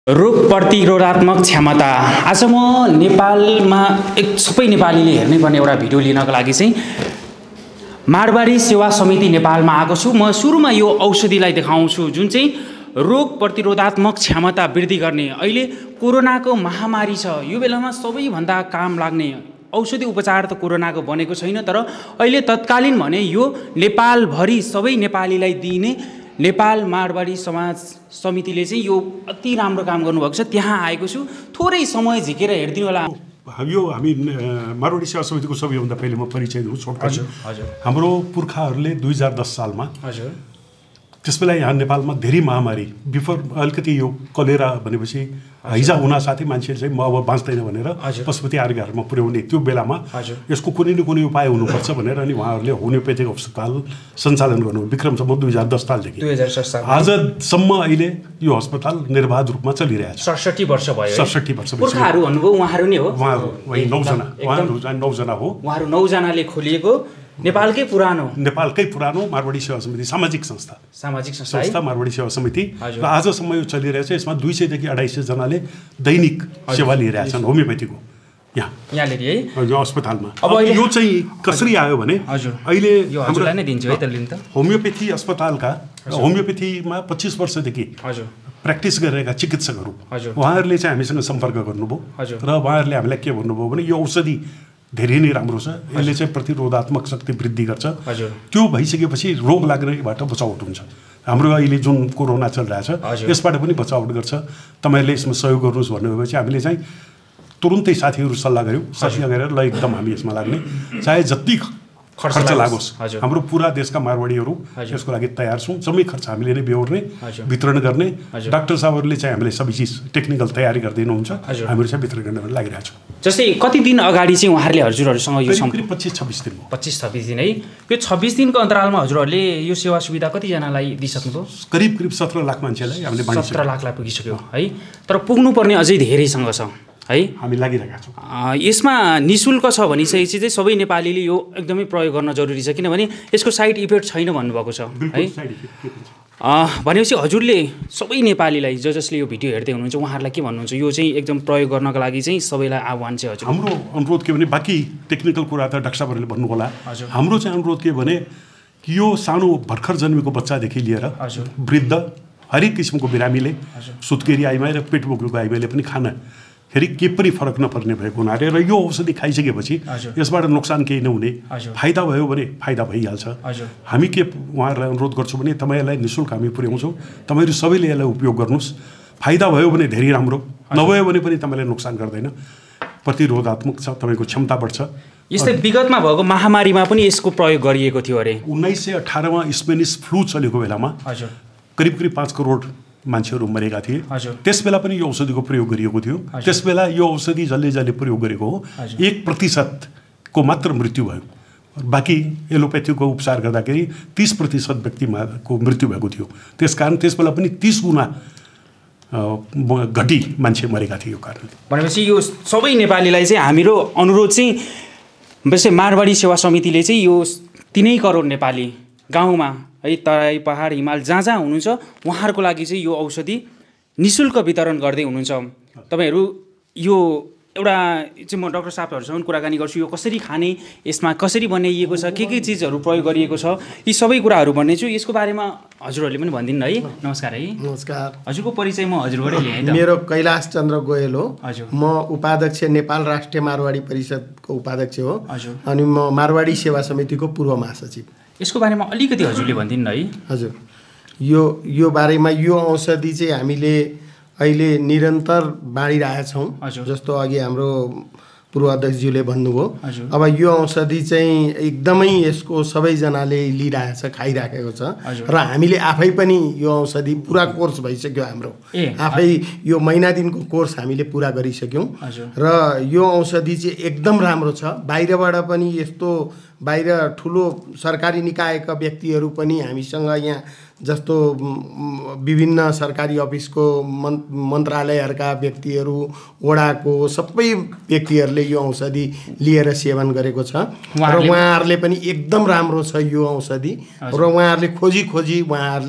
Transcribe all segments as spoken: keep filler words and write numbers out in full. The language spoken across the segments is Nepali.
रोग प्रतिरोधात्मक क्षमता। आज म नेपालमा एक सबै नेपालीले हेर्नै पर्ने एउटा भिडियो लिनको लागि चाहिँ मारवाडी सेवा समिति नेपालमा आएको छु। म सुरुमा यो औषधिलाई देखाउँछु जुन चाहिँ रोग प्रतिरोधात्मक क्षमता वृद्धि गर्ने। अहिले कोरोनाको महामारी छ, यो बेलामा सबैभन्दा काम लाग्ने औषधि उपचार त कोरोनाको बनेको छैन, तर अहिले तत्कालीन भने यो नेपालभरि सबै नेपालीलाई दिइने नेपाल मारवाडी समाज समितिले चाहिँ यो अति राम्रो काम गर्नुभएको छ। त्यहाँ आएको छु, थोरै समय झिकेर हेरिदिनु होला। यो हामी मारवाडी सेवा समितिको सबैभन्दा पहिले म परिचय दिउँ छोटकरी। हजुर हजुर। हाम्रो पुर्खाहरूले दुई हजार दस सालमा हजुर त्यसबेला यहाँ नेपालमा धेरै महामारी बिफोर अलिकति यो कलेरा भनेपछि हैजा हुन साथै मान्छेले चाहिँ म अब बाँच्दैन भनेर पशुपति आर्यहरूमा पुर्याउने त्यो बेलामा यसको कुनै न कुनै उपाय हुनुपर्छ भनेर अनि उहाँहरूले होमियोपेथिक अस्पताल सञ्चालन गर्नु विक्रमसम्म दुई हजार दस सालदेखि दुई हजार दस साल आजसम्म अहिले यो अस्पताल निर्वाध रूपमा चलिरहेको छ। सडसठी वर्ष भयो। सडसठी वर्ष पुर्खाहरू भन्नुभयो, उहाँहरू नै हो। उहाँहरू नौजना उहाँहरू नौजना हो। उहाँहरू नौजनाले खोलिएको नेपालकै पुरानो नेपालकै पुरानो मारवाडी सेवा समिति सामाजिक संस्था सामाजिक संस्था संस्था मारवाडी सेवा समिति र आजसम्म यो चलिरहेछ। यसमा दुई सयदेखि अढाई सय जनाले दैनिक सेवा लिइरहेछन् होमियोपेथीको यहाँ यहाँनिर है यो अस्पतालमा। अब यो चाहिँ कसरी आयो भने अहिले हजुरलाई नै दिन्छु है त लिन त। होमियोपेथी अस्पतालका होमियोपेथीमा पच्चिस वर्षदेखि प्र्याक्टिस गरिरहेका चिकित्सकहरू उहाँहरूले चाहिँ हामीसँग सम्पर्क गर्नुभयो र उहाँहरूले हामीलाई के भन्नुभयो भने यो औषधि धेरै नै राम्रो छ, यसले चाहिँ प्रतिरोधात्मक शक्ति वृद्धि गर्छ। त्यो भइसकेपछि रोग लाग्नेबाट बचावट हुन्छ। हाम्रो अहिले जुन कोरोना चलिरहेछ यसबाट पनि बचावट गर्छ। तपाईँहरूले यसमा सहयोग गर्नुहोस् भन्नुभएपछि हामीले चाहिँ तुरुन्तै साथीहरू सल्लाह गऱ्यौँ। सल्लाह गरेर ल एकदम हामी यसमा लाग्ने, चाहे जति खर्च लागोस् हाम्रो पुरा देशका मारवाडीहरू यसको लागि तयार छौँ। जम्मै खर्च हामीले नै बेहोर्ने वितरण गर्ने। डाक्टर साहबहरूले चाहिँ हामीले सबै चिज टेक्निकल तयारी गरिदिनुहुन्छ, हामीहरू चाहिँ वितरण गर्ने लागिरहेको छौँ। जस्तै कति दिन अगाडि चाहिँ उहाँहरूले हजुरहरूसँग यो पच्चिस छब्बिस दिन पच्चिस छब्बिस दिन है यो छब्बिस दिनको अन्तरालमा हजुरहरूले यो सेवा सुविधा कतिजनालाई दिइसक्नुभयो? करिब करिब सत्र लाख मान्छेलाई हामीले सत्र लाखलाई पुगिसक्यो है, तर पुग्नुपर्ने अझै धेरैसँग छ है, हामी लागिरहेका छौँ। यसमा निःशुल्क छ भनिसकेपछि चाहिँ सबै नेपालीले यो एकदमै प्रयोग गर्न जरुरी छ, किनभने यसको साइड इफेक्ट छैन भन्नुभएको छ है। भनेपछि हजुरले सबै नेपालीलाई ज जसले यो भिडियो हेर्दै हुनुहुन्छ उहाँहरूलाई के भन्नुहुन्छ? यो चाहिँ एकदम प्रयोग गर्नको लागि चाहिँ सबैलाई आह्वान चाहिँ हजुर हाम्रो अनुरोध के भने, बाँकी टेक्निकल कुरा त डाक्टर साहबहरूले भन्नु होला, हाम्रो चाहिँ अनुरोध के भने यो सानो भर्खर जन्मेको बच्चादेखि लिएर वृद्ध हरेक किसिमको बिरामीले सुत्केरी आइमाई र पेट बोकेको आइमाईले पनि खाना खेरि के पनि फरक नपर्ने भएको हुनाले र यो औषधि खाइसकेपछि यसबाट नोक्सान केही नहुने, फाइदा भयो भने फाइदा भइहाल्छ। हामी के उहाँहरूलाई अनुरोध गर्छौँ भने तपाईँहरूलाई निःशुल्क हामी पुर्याउँछौँ, तपाईँहरू सबैले यसलाई उपयोग गर्नुहोस्। फाइदा भयो भने धेरै राम्रो, नभयो भने पनि तपाईँलाई नोक्सान गर्दैन, प्रतिरोधात्मक छ, तपाईँको क्षमता बढ्छ। यस्तै विगतमा भएको महामारीमा पनि यसको प्रयोग गरिएको थियो अरे। उन्नाइस सय अठारमा स्पेनिस फ्लू चलेको बेलामा करिब करिब पाँच करोड मान्छेहरू मरेका थिए। त्यसबेला पनि यो औषधिको प्रयोग गरिएको थियो। त्यसबेला यो औषधि जसले जसले प्रयोग गरेको हो एक प्रतिशतको मात्र मृत्यु भयो, बाँकी एलोपेथीको उपचार गर्दाखेरि तीस प्रतिशत व्यक्तिको मृत्यु भएको थियो। त्यसकारण त्यसबेला पनि तीस गुणा घटी मान्छे मरेका थिए यो कारणले। भनेपछि यो सबै नेपालीलाई चाहिँ हाम्रो अनुरोध चाहिँ वैसे मारवाडी सेवा समितिले चाहिँ यो तिनै करोड नेपाली गाउँमा है तराई पहाड हिमाल जहाँ जहाँ हुनुहुन्छ उहाँहरूको लागि चाहिँ यो औषधि निःशुल्क वितरण गर्दै हुनुहुन्छ। तपाईँहरू यो एउटा चाहिँ म डाक्टर साहबहरूसँग कुराकानी गर्छु, यो कसरी खाने, यसमा कसरी बनाइएको छ, के के चिजहरू प्रयोग गरिएको छ, यी सबै कुराहरू भन्नेछु। यसको बारेमा हजुरहरूले पनि भनिदिनु है। नमस्कार है। नमस्कार। हजुरको परिचय म हजुरबाटै लिएँ। मेरो कैलाश चन्द्र गोयल हो। हजुर। म उपाध्यक्ष नेपाल राष्ट्रिय मारवाडी परिषदको उपाध्यक्ष हो। हजुर। अनि म मारवाडी सेवा समितिको पूर्व महासचिव। यसको बारेमा अलिकति हजुरले भनिदिनु है। हजुर, यो यो बारेमा यो औषधि चाहिँ हामीले अहिले निरन्तर बाँडिरहेछौँ। जस्तो अघि हाम्रो पूर्व अध्यक्षज्यूले भन्नुभयो। अब यो औषधि चाहिँ एकदमै यसको सबैजनाले लिइरहेछ, खाइराखेको छ र हामीले आफै पनि यो औषधि पुरा कोर्स भइसक्यो हाम्रो। आफै यो महिना दिनको कोर्स हामीले पुरा गरिसक्यौँ र यो औषधि चाहिँ एकदम राम्रो छ। बाहिरबाट पनि यस्तो बाहिर ठुलो सरकारी निकायका व्यक्तिहरू पनि हामीसँग यहाँ जस्तो विभिन्न सरकारी अफिसको मन्त्रालयहरूका व्यक्तिहरू, वडाको सबै व्यक्तिहरूले यो औषधि लिएर सेवन गरेको छ र उहाँहरूले पनि एकदम राम्रो छ यो औषधि र उहाँहरूले खोजी खोजी उहाँहरूले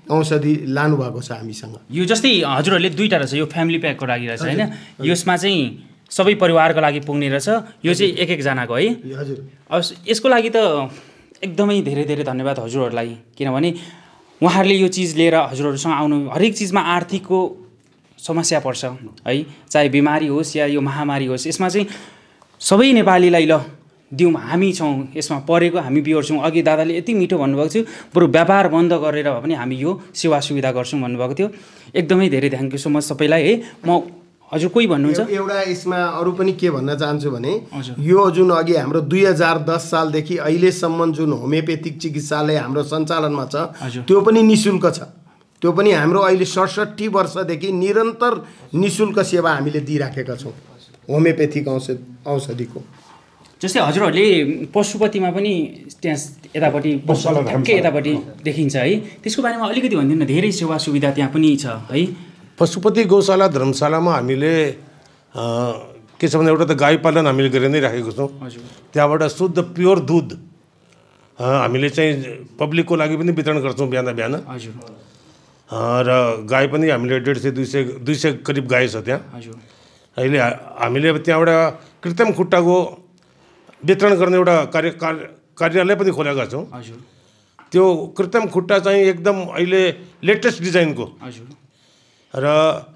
औषधि लानुभएको छ हामीसँग। यो जस्तै हजुरहरूले दुईवटा रहेछ, यो फ्यामिली प्याकको लागि रहेछ होइन, यसमा चाहिँ सबै परिवारको लागि पुग्ने रहेछ, यो चाहिँ एक एकजनाको है। हजुर। अब यसको लागि त एकदमै धेरै धेरै धन्यवाद हजुरहरूलाई, किनभने उहाँहरूले यो चिज लिएर हजुरहरूसँग आउनु, हरेक चिजमा आर्थिकको समस्या पर्छ है, चाहे बिमारी होस् या यो महामारी होस्, यसमा चाहिँ सबै नेपालीलाई ल दिउँ, हामी छौँ यसमा परेको, हामी बिहोर्छौँ। अघि दादाले यति मिठो भन्नुभएको थियो, बरु व्यापार बन्द गरेर भए पनि हामी यो सेवा सुविधा गर्छौँ भन्नुभएको थियो। एकदमै धेरै थ्याङ्क यू सो मच सबैलाई है। म हजुर कोही भन्नुहुन्छ? एउटा यसमा अरू पनि के भन्न चाहन्छु भने यो जुन अघि हाम्रो दुई हजार दस सालदेखि अहिलेसम्म जुन होमियोपेथिक चिकित्सालय हाम्रो सञ्चालनमा छ त्यो पनि निःशुल्क छ। त्यो पनि हाम्रो अहिले सडसठी वर्षदेखि निरन्तर निःशुल्क सेवा हामीले दिइराखेका छौँ होमियोपेथिक औषध औषधिको। जस्तै हजुरहरूले पशुपतिमा पनि त्यहाँ यतापट्टि ठ्याक्कै यतापट्टि देखिन्छ है, त्यसको बारेमा अलिकति भनिदिनु न। धेरै सेवा सुविधा त्यहाँ पनि छ है। पशुपति गौशाला धर्मशालामा हामीले के छ भने एउटा त गाई पालन हामीले गरेर नै राखेको छौँ। त्यहाँबाट शुद्ध प्योर दुध हामीले चाहिँ पब्लिकको लागि पनि वितरण गर्छौँ बिहान बिहान। हजुर। र गाई पनि हामीले डेढ सय दुई सय दुई सय करिब गाई छ त्यहाँ। हजुर। अहिले हामीले अब त्यहाँ एउटा कृत्रिम खुट्टाको वितरण गर्ने एउटा कार्य कार्यालय पनि खोलेका छौँ। हजुर। त्यो कृत्रिम खुट्टा चाहिँ एकदम अहिले लेटेस्ट डिजाइनको। हजुर। र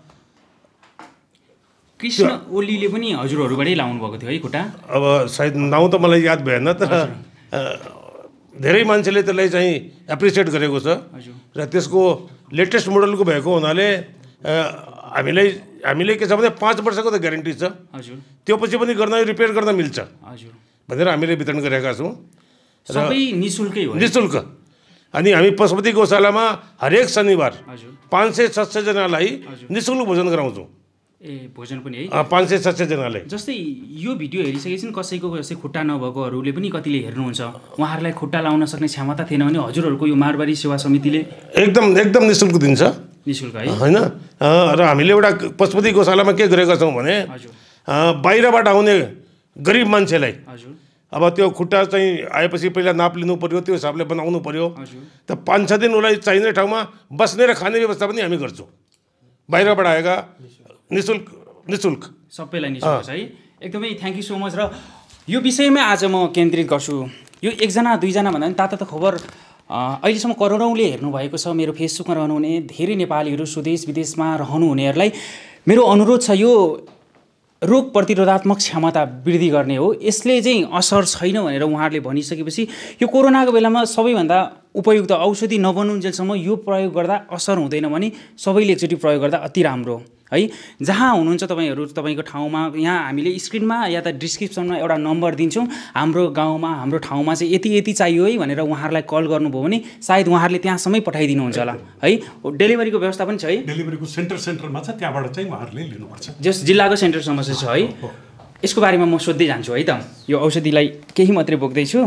कृष्ण ओलीले पनि हजुरहरूबाटै लाउनु भएको थियो है खुट्टा? अब सायद नाउँ त मलाई याद भएन, तर धेरै मान्छेले त्यसलाई चाहिँ एप्रिसिएट गरेको छ। र त्यसको लेटेस्ट मोडलको भएको हुनाले हामीलाई हामीले के छ भने पाँच वर्षको त ग्यारेन्टी छ। हजुर। त्यो पछि पनि गर्न रिपेयर गर्न मिल्छ हजुर भनेर हामीले वितरण गरेका छौँ। सबै निःशुल्कै हो? निःशुल्क। अनि हामी पशुपति गौशालामा हरेक शनिबार पाँच सय सात सयजनालाई निःशुल्क भोजन गराउँछौँ। ए भोजन पनि है? पाँच सय सात सयजनालाई। जस्तै यो भिडियो हेरिसकेपछि कसैको जस्तै खुट्टा नभएकोहरूले पनि कतिले हेर्नुहुन्छ, उहाँहरूलाई खुट्टा लाउन सक्ने क्षमता थिएन भने हजुरहरूको यो मारवाडी सेवा समितिले एकदम एकदम निःशुल्क दिन्छ। निःशुल्क है? होइन। र हामीले एउटा पशुपति गौशालामा के गरेका छौँ भने बाहिरबाट आउने गरिब मान्छेलाई अब त्यो खुट्टा चाहिँ आएपछि पहिला नाप लिनु पऱ्यो, त्यो हिसाबले बनाउनु पऱ्यो। त पाँच छ दिन उसलाई चाहिने ठाउँमा बस्ने र खाने व्यवस्था पनि हामी गर्छौँ। बाहिरबाट आएका निःशुल्क निःशुल्क सबैलाई निःशुल्क छ है। एकदमै थ्याङ्क यू सो मच। र यो विषयमै आज म केन्द्रित गर्छु। यो एकजना दुईजना भन्दा पनि तातो त खबर अहिलेसम्म करोडौँले हेर्नुभएको छ। मेरो फेसबुकमा रहनुहुने धेरै नेपालीहरू स्वदेश विदेशमा रहनुहुनेहरूलाई मेरो अनुरोध छ, यो रोग प्रतिरोधात्मक क्षमता वृद्धि गर्ने हो। यसले चाहिँ असर छैन भनेर उहाँहरूले भनिसकेपछि यो कोरोनाको बेलामा सबैभन्दा उपयुक्त औषधि नबनुन्जेलसम्म यो प्रयोग गर्दा असर हुँदैन भने सबैले एकचोटि प्रयोग गर्दा अति राम्रो है। जहाँ हुनुहुन्छ तपाईँहरू तपाईँको ठाउँमा यहाँ हामीले स्क्रिनमा या त डिस्क्रिप्सनमा एउटा नम्बर दिन्छौँ। हाम्रो गाउँमा हाम्रो ठाउँमा चाहिँ यति यति चाहियो है भनेर उहाँहरूलाई कल गर्नुभयो भने सायद उहाँहरूले त्यहाँसम्मै पठाइदिनुहुन्छ होला है। डेलिभरीको व्यवस्था पनि छ है? डेलिभरीको सेन्टर सेन्टरमा छ, त्यहाँबाट चाहिँ उहाँहरूले लिनुपर्छ। जस जिल्लाको सेन्टरसम्म चाहिँ छ है? यसको बारेमा म सोध्दै जान्छु है त। यो औषधिलाई केही मात्रै बोक्दैछु।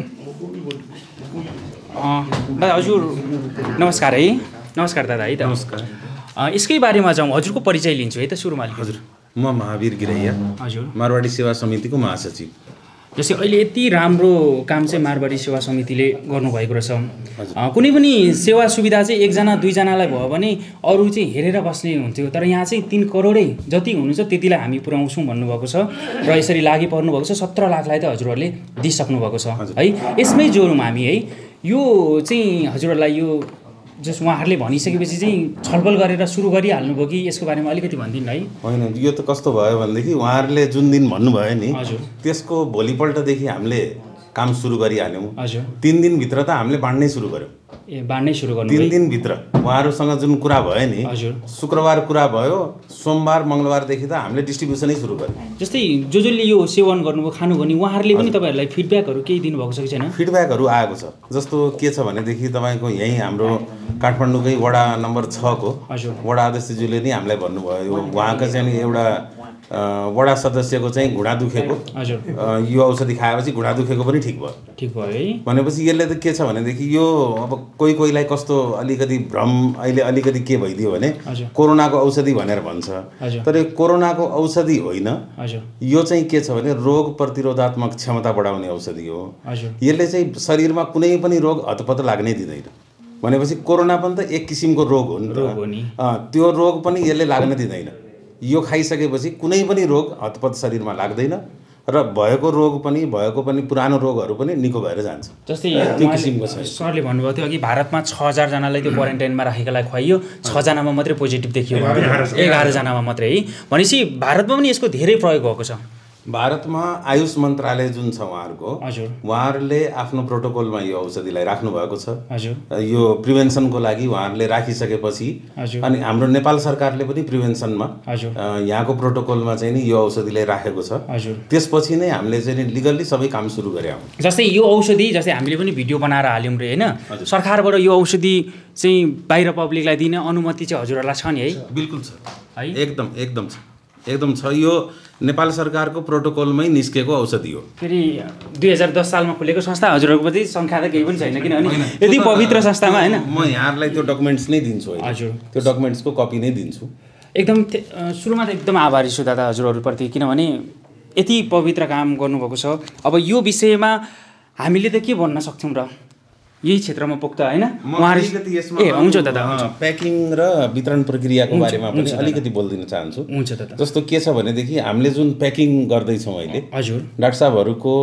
दादा हजुर नमस्कार है। नमस्कार दादा है त। नमस्कार। यसकै बारेमा जाउँ, हजुरको परिचय लिन्छु है त सुरुमा। हजुर म महावीर गिरैया, हजुर मारवाडी सेवा समितिको महासचिव। जस्तै अहिले यति राम्रो काम चाहिँ मारवाडी सेवा समितिले गर्नुभएको रहेछ। कुनै पनि सेवा सुविधा चाहिँ एकजना दुईजनालाई भयो भने अरू चाहिँ हेरेर बस्ने हुन्थ्यो, तर यहाँ चाहिँ तिन करोडै जति हुनुहुन्छ त्यतिलाई हामी पुर्याउँछौँ भन्नुभएको छ र यसरी लागि पर्नुभएको छ। सत्र लाखलाई त हजुरहरूले दिइसक्नु भएको छ है। यसमै जोडौँ हामी है। यो चाहिँ हजुरहरूलाई यो जस उहाँहरूले भनिसकेपछि चाहिँ छलफल गरेर सुरु गरिहाल्नुभयो कि यसको बारेमा अलिकति भनिदिनु है? होइन, यो त कस्तो भयो भनेदेखि उहाँहरूले जुन दिन भन्नुभयो नि हजुर त्यसको भोलिपल्टदेखि हामीले काम सुरु गरिहाल्यौँ। हजुर। तिन दिनभित्र त हामीले बाँड्नै सुरु गऱ्यौँ। ए बाँड्नै सुरु गर्नु? तिन दिनभित्र उहाँहरूसँग जुन कुरा भयो नि, हजुर शुक्रबार कुरा भयो, सोमबार मङ्गलबारदेखि त हामीले डिस्ट्रिब्युसनै सुरु गऱ्यौँ। जस्तै जो जसले यो सेवन गर्नुभयो खानुभयो नि उहाँहरूले पनि तपाईँहरूलाई फिडब्याकहरू केही दिनुभएको छ कि छैन? फिडब्याकहरू आएको छ। जस्तो के छ भनेदेखि तपाईँको यहीँ हाम्रो काठमाडौँकै वडा नम्बर छको वडा अध्यक्षज्यूले नै हामीलाई भन्नुभयो, उहाँका चाहिँ एउटा वडा सदस्यको चाहिँ घुँडा दुखेको, हजुर यो औषधि खाएपछि घुँडा दुखेको पनि ठिक भयो। ठिक भयो है भनेपछि यसले त के छ भनेदेखि यो अब कोही कोहीलाई कस्तो अलिकति भ्रम अहिले अलिकति के भइदियो भने कोरोनाको औषधि भनेर भन्छ, तर यो कोरोनाको औषधि होइन। यो चाहिँ के छ भने रोग प्रतिरोधात्मक क्षमता बढाउने औषधि हो। यसले चाहिँ शरीरमा कुनै पनि रोग हतपत लाग्नै दिँदैन। भनेपछि कोरोना पनि त एक किसिमको रोग हो नि त। त्यो रोग पनि यसले लाग्न दिँदैन। यो खाइसकेपछि कुनै पनि रोग हतपत शरीरमा लाग्दैन र भएको रोग पनि भएको पनि पुरानो रोगहरू पनि निको भएर जान्छ। जस्तै त्यो किसिमको छ। सरले भन्नुभएको थियो अघि भारतमा छ हजारजनालाई त्यो क्वारेन्टाइनमा राखेकालाई खुवाइयो, छजनामा मात्रै पोजिटिभ देखियो, एघारजनामा मात्रै है। भनेपछि भारतमा पनि यसको धेरै प्रयोग भएको छ। भारतमा आयुष मन्त्रालय जुन छ उहाँहरूको, हजुर, उहाँहरूले आफ्नो प्रोटोकलमा यो औषधिलाई राख्नु भएको छ। हजुर, यो प्रिभेन्सनको लागि उहाँहरूले राखिसकेपछि अनि हाम्रो नेपाल सरकारले पनि प्रिभेन्सनमा यहाँको प्रोटोकलमा चाहिँ नि यो औषधिलाई राखेको छ। हजुर, त्यसपछि नै हामीले चाहिँ लिगल्ली सबै काम सुरु गरे हौँ। जस्तै यो औषधि जस्तै हामीले पनि भिडियो बनाएर हाल्यौँ रे होइन, सरकारबाट यो औषधि चाहिँ बाहिर पब्लिकलाई दिने अनुमति चाहिँ हजुरहरूलाई छ नि है? बिल्कुल छ है, एकदम एकदम छ, एकदम छ। यो नेपाल सरकारको प्रोटोकलमै निस्केको औषधि हो। फेरि दुई हजार दस सालमा खुलेको संस्था, हजुरहरूको पछि सङ्ख्या त केही पनि छैन किनभने यति पवित्र संस्थामा होइन। म यहाँहरूलाई त्यो डकुमेन्ट्स नै दिन्छु। हजुर, त्यो डकुमेन्ट्सको कपी नै दिन्छु। एकदम सुरुमा त एकदम आभारी छु दादा हजुरहरूप्रति, किनभने यति पवित्र काम गर्नुभएको छ। अब यो विषयमा हामीले त के भन्न सक्छौँ र यही क्षेत्रमा पुग्छ होइन? ए हुन्छ दादा, प्याकिङ र वितरण प्रक्रियाको बारेमा पनि अलिकति बोलिदिन चाहन्छु। हुन्छ दादा। जस्तो के छ भनेदेखि हामीले जुन प्याकिङ गर्दैछौँ अहिले, हजुर, डाक्टर साहबहरूको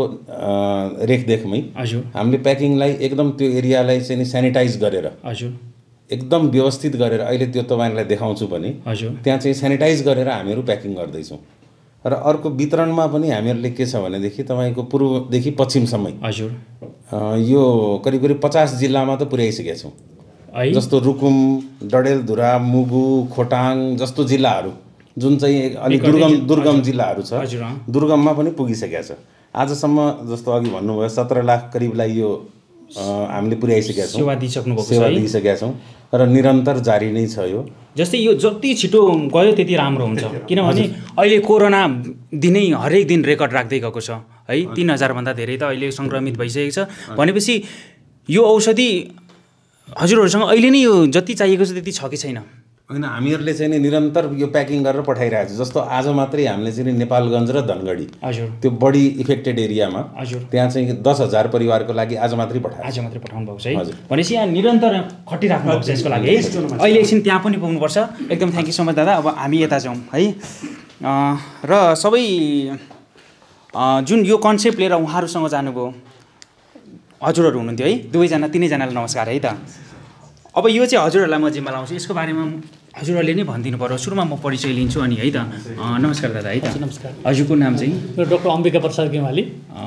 रेखदेखमै हजुर, हामीले प्याकिङलाई एकदम त्यो एरियालाई चाहिँ सेनिटाइज गरेर, हजुर, एकदम व्यवस्थित गरेर, अहिले त्यो तपाईँलाई देखाउँछु पनि, हजुर, त्यहाँ चाहिँ सेनिटाइज गरेर हामीहरू प्याकिङ गर्दैछौँ। र अर्को वितरणमा पनि हामीहरूले के छ भनेदेखि तपाईँको पूर्वदेखि पश्चिमसम्मै, हजुर, यो करिब करिब पचास जिल्लामा त पुर्याइसकेका छौँ। जस्तो रुकुम, डडेलधुरा, मुगु, खोटाङ जस्तो जिल्लाहरू जुन चाहिँ अलिक दुर्गम दुर्गम जिल्लाहरू छ, दुर्गममा पनि पुगिसकेका छ। आजसम्म जस्तो अघि भन्नुभयो सत्र लाख करिबलाई यो हामीले पुर्याइसकेका छौँ, सेवा दिइसक्नु भएको छ, सेवा दिइसकेका छौँ र निरन्तर जारी नै छ यो। जस्तै यो जति छिटो गयो त्यति राम्रो हुन्छ, किनभने अहिले कोरोना दिनै हरेक दिन रेकर्ड राख्दै गएको छ है। तिन हजारभन्दा धेरै त अहिले सङ्क्रमित भइसकेको छ। भनेपछि यो औषधि हजुरहरूसँग अहिले नै यो जति चाहिएको छ त्यति छ कि छैन? होइन, हामीहरूले चाहिँ नि निरन्तर यो प्याकिङ गरेर पठाइरहेको छ। जस्तो आज मात्रै हामीले चाहिँ नेपालगञ्ज र धनगढी, हजुर, त्यो बढी इफेक्टेड एरियामा, हजुर, त्यहाँ चाहिँ दस हजार परिवारको लागि आज मात्रै पठाएको, आज मात्रै पठाउनु भएको छ है। भनेपछि यहाँ निरन्तर खटिराख्नु भएको छ यसको लागि है। अहिले एकछिन त्यहाँ पनि पुग्नुपर्छ। एकदम थ्याङ्क यू सो मच दादा। अब हामी यता जाउँ है। र सबै जुन यो कन्सेप्ट लिएर उहाँहरूसँग जानुभयो हजुरहरू हुनुहुन्थ्यो है, दुवैजना तिनैजनालाई नमस्कार है त। अब यो चाहिँ हजुरहरूलाई म जिम्मा लाउँछु, यसको बारेमा हजुरहरूले नै भनिदिनु पर्यो। सुरुमा म परिचय लिन्छु अनि है त। नमस्कार दादा है त। नमस्कार। हजुरको नाम चाहिँ? डक्टर अम्बिका प्रसाद गेवाली।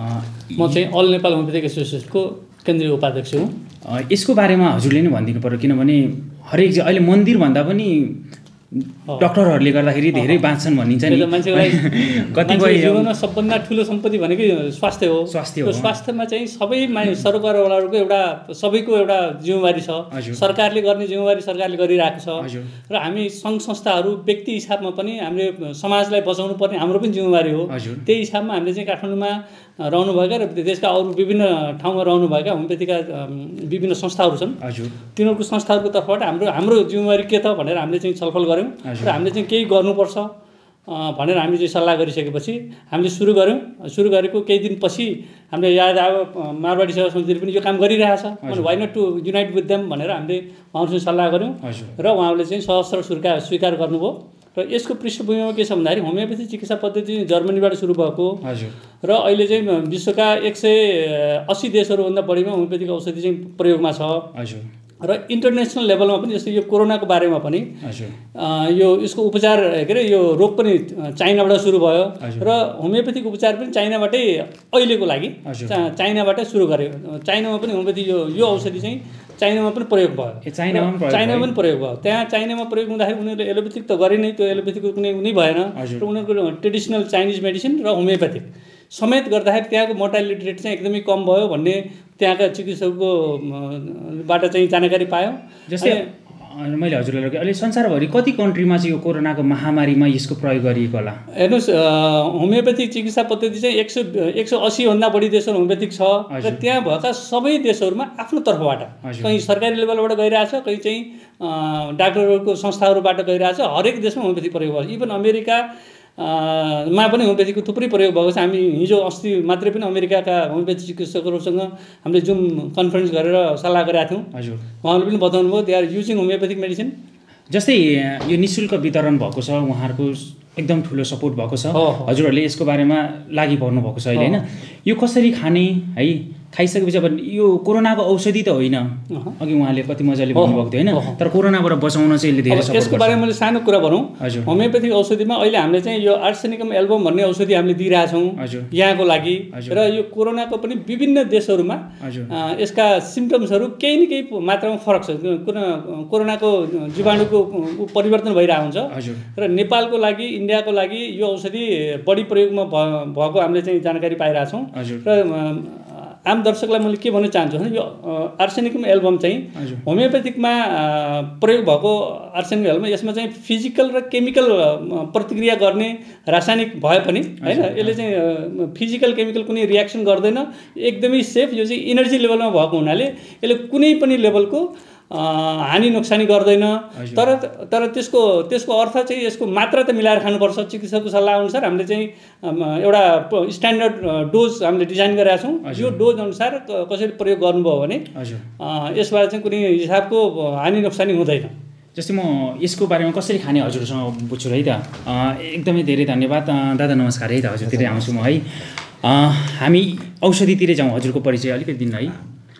म चाहिँ अल नेपाल होमियोपेथिक एसोसिएसनको केन्द्रीय उपाध्यक्ष हुँ। यसको बारेमा हजुरले नै भनिदिनु पर्यो, किनभने हरेक अहिले मन्दिर भन्दा पनि डक्टरहरूले गर्दाखेरि धेरै बाँच्छन् भनिन्छ नि। मान्छेलाई कतिपय जीवनमा सबभन्दा ठुलो सम्पत्ति भनेकै स्वास्थ्य हो। स्वास्थ्य हो। स्वास्थ्यमा चाहिँ सबै मानिस सरकारवालाहरूको एउटा सबैको एउटा जिम्मेवारी छ। सरकारले गर्ने जिम्मेवारी सरकारले गरिरहेको छ र हामी सङ्घ संस्थाहरू व्यक्ति हिसाबमा पनि हामीले समाजलाई बचाउनु पर्ने हाम्रो पनि जिम्मेवारी हो। त्यही हिसाबमा हामीले चाहिँ काठमाडौँमा रहनुभएका र देशका अरू विभिन्न ठाउँमा रहनुभएका होमियोपेथीका विभिन्न संस्थाहरू छन्। तिनीहरूको संस्थाहरूको तर्फबाट हाम्रो हाम्रो जिम्मेवारी के त भनेर हामीले चाहिँ छलफल गऱ्यौँ र हामीले चाहिँ केही गर्नुपर्छ भनेर हामीले चाहिँ सल्लाह गरिसकेपछि हामीले सुरु गऱ्यौँ। सुरु गरेको केही दिनपछि हामीले याद आयो मारवाडी सेवा समितिले पनि यो काम गरिरहेछ, why not to unite with them भनेर हामीले उहाँहरूसँग सल्लाह गऱ्यौँ र उहाँहरूले चाहिँ सहस्र स्वीकार स्वीकार गर्नुभयो। र यसको पृष्ठभूमिमा के छ भन्दाखेरि होमियोपेथी चिकित्सा पद्धति जर्मनीबाट सुरु भएको र अहिले चाहिँ विश्वका एक सय अस्सी देशहरूभन्दा बढीमा होमियोपेथिक औषधि चाहिँ प्रयोगमा छ र इन्टरनेसनल लेभलमा पनि जस्तै यो कोरोनाको बारेमा पनि यो यसको उपचार के अरे यो रोग पनि चाइनाबाट सुरु भयो र होमियोपेथिक उपचार पनि चाइनाबाटै अहिलेको लागि चाइनाबाटै सुरु गर्यो। चाइनामा पनि होमियोपेथी यो यो औषधि चाहिँ चाइनामा पनि प्रयोग भयो। चाइनामा चाइनामा पनि प्रयोग भयो। त्यहाँ चाइनामा प्रयोग हुँदाखेरि उनीहरूले एलोपेथिक त गरे नै, त्यो एलोपेथिकको कुनै उनी भएन र उनीहरूको ट्रेडिसनल चाइनिज मेडिसिन र होमियोपेथिक समेत गर्दाखेरि त्यहाँको मोर्टालिटी रेट चाहिँ एकदमै कम भयो भन्ने त्यहाँका चिकित्सकको बाट चाहिँ जानकारी पायौँ। जस्तै मैले हजुरलाई लगे अहिले संसारभरि कति कन्ट्रीमा चाहिँ यो कोरोनाको महामारीमा यसको प्रयोग गरिएको होला? हेर्नुहोस्, होमियोपेथिक चिकित्सा पद्धति चाहिँ एक सय एक सय अस्सीभन्दा बढी देशहरू होमियोपेथिक छ र त्यहाँ भएका सबै देशहरूमा आफ्नो तर्फबाट कहीँ सरकारी लेभलबाट गइरहेछ, कहीँ चाहिँ डाक्टरहरूको संस्थाहरूबाट गइरहेछ। हरेक देशमा होमियोपेथिक प्रयोग भयो। इभन अमेरिका मा पनि होमियोपेथीको थुप्रै प्रयोग भएको छ। हामी हिजो अस्ति मात्रै पनि अमेरिकाका होमियोपेथी चिकित्सकहरूसँग हामीले जुम कन्फरेन्स गरेर सल्लाह गरेका थियौँ। हजुर, उहाँहरूले पनि बताउनु भयो they are using homeopathic medicine. जस्तै यो निःशुल्क वितरण भएको छ, उहाँहरूको एकदम ठुलो सपोर्ट भएको छ, हजुरहरूले यसको बारेमा लागि पर्नु भएको छ अहिले होइन। यो कसरी खाने है, खाइसकेपछि अब यो कोरोनाको औषधि त होइन, अघि उहाँले कति मजाले भन्नुभएको थियो होइन, तर कोरोनाबाट बचाउन चाहिँ यसले धेरै सपोर्ट गर्छ। यसको बारेमा मैले सानो कुरा भनौँ। हजुर, होमियोपेथिक औषधिमा अहिले हामीले चाहिँ यो आर्सेनिकम एल्बम भन्ने औषधि हामीले दिइरहेछौँ यहाँको लागि, र यो कोरोनाको पनि विभिन्न देशहरूमा यसका सिम्टम्सहरू केही न केही मात्रामा फरक छ। कोरोनाको जीवाणुको परिवर्तन भइरहेको हुन्छ र नेपालको लागि, इन्डियाको लागि यो औषधि बढी प्रयोगमा भएको हामीले चाहिँ जानकारी पाइरहेछौँ। र आम दर्शकलाई मैले के भन्न चाहन्छु भने यो आर्सेनिकम एल्बम चाहिँ होमियोपेथिकमा प्रयोग भएको आर्सेनिक एल्बम, यसमा चाहिँ फिजिकल र केमिकल प्रतिक्रिया गर्ने रासायनिक भए पनि होइन, यसले चाहिँ फिजिकल केमिकल कुनै रियाक्सन गर्दैन, एकदमै सेफ। यो चाहिँ इनर्जी लेभलमा भएको हुनाले यसले कुनै पनि लेभलको हानि नोक्सानी गर्दैन। तर तर त्यसको त्यसको अर्थ चाहिँ यसको मात्रा त मिलाएर खानुपर्छ। चिकित्सकको सल्लाह अनुसार हामीले चाहिँ एउटा स्ट्यान्डर्ड डोज हामीले डिजाइन गरेका छौँ। यो डोज अनुसार कसरी प्रयोग गर्नुभयो भने यसबाट चाहिँ कुनै हिसाबको हानि नोक्सानी हुँदैन। जस्तै म यसको बारेमा कसरी खाने हजुरसँग बुझ्छु है त। एकदमै धेरै धन्यवाद दादा, नमस्कार है त, हजुरतिरै आउँछु म है। हामी औषधितिरै जाउँ, हजुरको परिचय अलिकति दिनु है।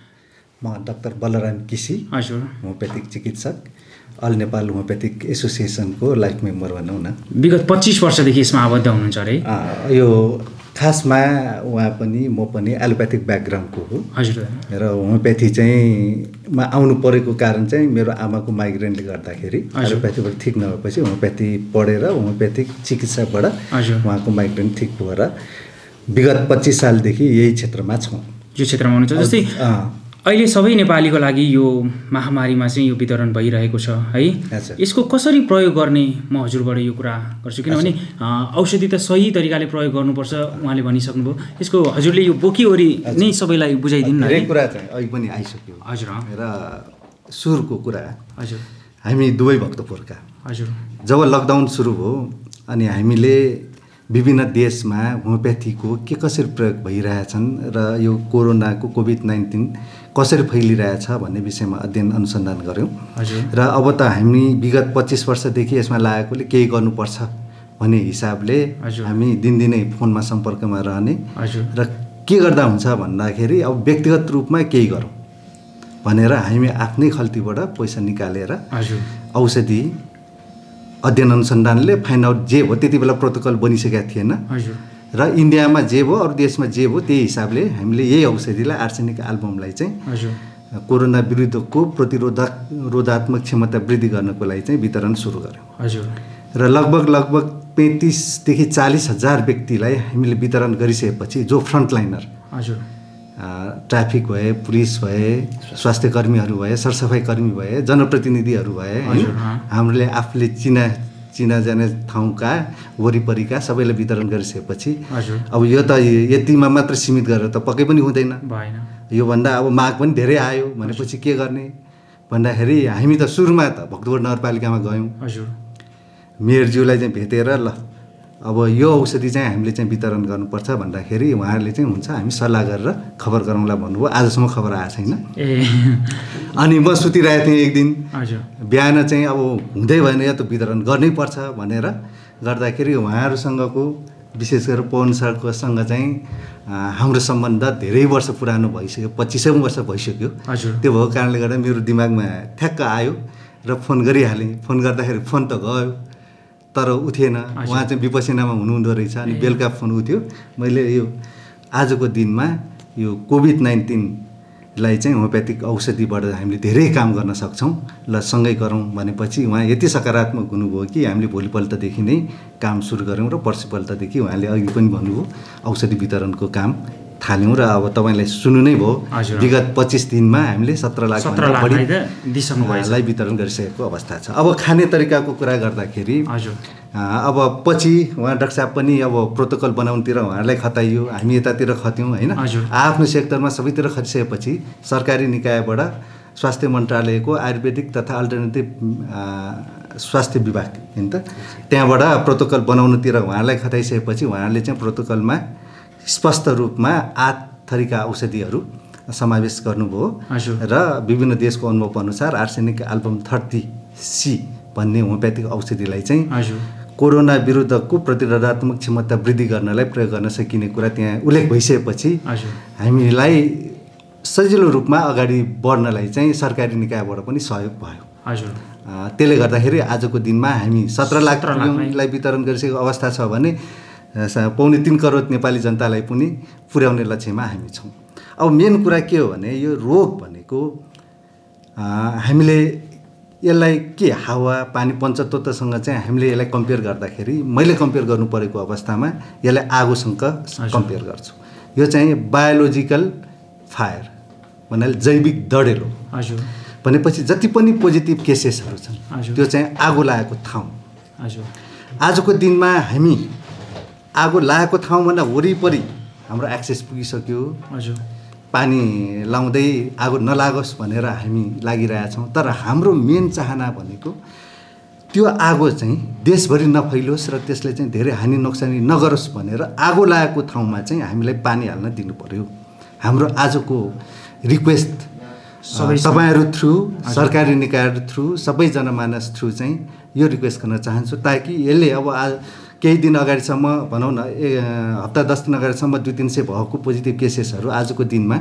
म डाक्टर बलराम केसी, हजुर, होमियोपेथिक चिकित्सक, अल नेपाल होमियोपेथिक एसोसिएसनको लाइफ मेम्बर भनौँ न। विगत पच्चिस वर्षदेखि यसमा आबद्ध हुनुहुन्छ अरे। यो खासमा उहाँ पनि म पनि एलोप्याथिक ब्याकग्राउन्डको हो। हजुर, र होमियोपेथी चाहिँ मा आउनु परेको कारण चाहिँ मेरो आमाको माइग्रेनले गर्दाखेरि एलोप्याथीबाट ठिक नभएपछि होमियोपेथी पढेर होमियोपेथिक चिकित्साबाट उहाँको माइग्रेन ठिक भएर विगत पच्चिस सालदेखि यही क्षेत्रमा छौँ। यो क्षेत्रमा हुनुहुन्छ। जस्तै अहिले सबै नेपालीको लागि यो महामारीमा चाहिँ यो वितरण भइरहेको छ है, यसको कसरी प्रयोग गर्ने म हजुरबाट यो कुरा गर्छु, किनभने औषधि त सही तरिकाले प्रयोग गर्नुपर्छ उहाँले भनिसक्नुभयो। यसको हजुरले यो बोकीओरी नै सबैलाई बुझाइदिनु न। धेरै कुरा चाहिँ अहिले पनि आइसक्यो। हजुर, र सुरुको कुरा, हजुर, हामी दुवै भक्तपुरका। हजुर, जब लकडाउन सुरु भयो अनि हामीले विभिन्न देशमा होमियोपेथीको के कसरी प्रयोग भइरहेछन् र यो कोरोनाको कोभिड नाइन्टिन कसरी फैलिरहेछ भन्ने विषयमा अध्ययन अनुसन्धान गऱ्यौँ। र अब त हामी विगत पच्चिस वर्षदेखि यसमा लागेकोले केही गर्नुपर्छ भन्ने हिसाबले हामी दिनदिनै फोनमा सम्पर्कमा रहने र के गर्दा हुन्छ भन्दाखेरि अब व्यक्तिगत रूपमा केही गरौँ भनेर हामी आफ्नै खल्तीबाट पैसा निकालेर औषधि अध्ययन अनुसन्धानले फाइन्ड आउट जे हो, त्यति बेला प्रोटोकल बनिसकेका थिएन र इन्डियामा जे भयो अरू देशमा जे भयो त्यही हिसाबले हामीले यही औषधिलाई आर्सेनिक एल्बमलाई चाहिँ कोरोना विरुद्धको प्रतिरोधक रोधात्मक क्षमता वृद्धि गर्नको लागि चाहिँ वितरण सुरु गऱ्यौँ। हजुर, र लगभग लगभग पैँतिसदेखि चालिस हजार व्यक्तिलाई हामीले वितरण गरिसकेपछि जो फ्रन्टलाइनर, हजुर, ट्राफिक भए, पुलिस भए, स्वास्थ्य कर्मीहरू भए, सरसफाइ कर्मी भए, जनप्रतिनिधिहरू भए, हामीले आफूले चिना चिनाजाने ठाउँका वरिपरिका सबैलाई वितरण गरिसकेपछि अब यो त यतिमा मात्र सीमित गरेर त पक्कै पनि हुँदैन, भएन। योभन्दा अब माग पनि धेरै आयो भनेपछि के गर्ने भन्दाखेरि हामी त सुरुमा त भक्तपुर नगरपालिकामा गयौँ। हजुर, मेयरज्यूलाई चाहिँ भेटेर ल अब यो औषधि चाहिँ हामीले चाहिँ वितरण गर्नुपर्छ भन्दाखेरि उहाँहरूले चाहिँ हुन्छ हामी सल्लाह गरेर खबर गरौँला भन्नुभयो। आजसम्म खबर आएको छैन। अनि म सुतिरहेको थिएँ एक दिन, बिहान चाहिँ अब हुँदै भएन या त वितरण गर्नै पर्छ भनेर गर्दाखेरि उहाँहरूसँगको विशेष गरेर पवन सरकोसँग चाहिँ हाम्रो सम्बन्ध धेरै वर्ष पुरानो भइसक्यो, पच्चिसौँ वर्ष भइसक्यो। त्यो भएको कारणले गर्दा मेरो दिमागमा ठ्याक्क आयो र फोन गरिहालेँ। फोन गर्दाखेरि फोन त गयो तर उठेन, उहाँ चाहिँ विपसीनामा हुनुहुँदो रहेछ। अनि बेलुका फोन उठ्यो। मैले यो आजको दिनमा यो कोभिड नाइन्टिनलाई चाहिँ होमियोपेथिक औषधिबाट हामीले धेरै काम गर्न सक्छौँ, ल सँगै गरौँ भनेपछि उहाँ यति सकारात्मक हुनुभयो कि हामीले भोलिपल्टदेखि नै काम सुरु गऱ्यौँ र पर्सिपल्टदेखि उहाँले अघि पनि भन्नुभयो औषधि वितरणको काम थाल्यौँ। र अब तपाईँलाई सुन्नु नै भयो, विगत पच्चिस दिनमा हामीले सत्र लाख लाई वितरण गरिसकेको अवस्था छ। अब खाने तरिकाको कुरा गर्दाखेरि अब पछि उहाँ डाक्टर साहब पनि अब प्रोटोकल बनाउनुतिर उहाँहरूलाई खताइयो, हामी यतातिर खत्यौँ होइन। आफ्नो सेक्टरमा सबैतिर खटिसकेपछि सरकारी निकायबाट स्वास्थ्य मन्त्रालयको आयुर्वेदिक तथा अल्टरनेटिभ स्वास्थ्य विभाग हैन त त्यहाँबाट प्रोटोकल बनाउनुतिर उहाँलाई खटाइसकेपछि उहाँले चाहिँ प्रोटोकलमा स्पष्ट रूपमा आठ थरीका औषधिहरू समावेश गर्नुभयो र विभिन्न देशको अनुभव अनुसार आर्सेनिक एल्बम थर्टी सी भन्ने होमियोप्याथिक औषधिलाई चाहिँ कोरोना विरुद्धको प्रतिरोधात्मक क्षमता वृद्धि गर्नलाई प्रयोग गर्न सकिने कुरा त्यहाँ उल्लेख भइसकेपछि हामीलाई सजिलो रूपमा अगाडि बढ्नलाई चाहिँ सरकारी निकायबाट पनि सहयोग भयो। हजुर त्यसले गर्दाखेरि आजको दिनमा हामी सत्र लाखलाई वितरण गरिसकेको अवस्था छ भने पौने तीन करोड नेपाली जनतालाई पनि पुर्याउने लक्ष्यमा हामी छौँ। अब मेन कुरा के हो भने यो रोग भनेको हामीले यसलाई के हावा पानी पञ्चतत्त्वसँग चाहिँ हामीले यसलाई कम्पेयर गर्दाखेरि मैले कम्पेयर गर्नु परेको अवस्थामा यसलाई आगोसँग कम्पेयर गर्छु। यो चाहिँ बायोलोजिकल फायर भन्नाले जैविक दडेलो हजुर भनेपछि जति पनि पोजिटिभ केसेसहरू छन् त्यो चाहिँ आगो लागेको ठाउँ। हजुर आजको दिनमा हामी आगो लागेको ठाउँभन्दा वरिपरि हाम्रो एक्सेस पुगिसक्यो। हजुर पानी लाउँदै आगो नलागोस् भनेर हामी लागिरहेछौँ तर हाम्रो मेन चाहना भनेको त्यो आगो चाहिँ देशभरि नफैलोस् र त्यसले चाहिँ धेरै हानि नोक्सानी नगरोस् भनेर आगो लागेको ठाउँमा चाहिँ हामीलाई पानी हाल्न दिनु पर्यो। हाम्रो आजको रिक्वेस्ट तपाईँहरू थ्रु सरकारी निकायहरू थ्रु सबै जनमानस थ्रु चाहिँ यो रिक्वेस्ट गर्न चाहन्छु ताकि यसले अब आज केही दिन अगाडिसम्म भनौँ न हप्ता दस दिन अगाडिसम्म दुई तिन सय भएको पोजिटिभ केसेसहरू आजको दिनमा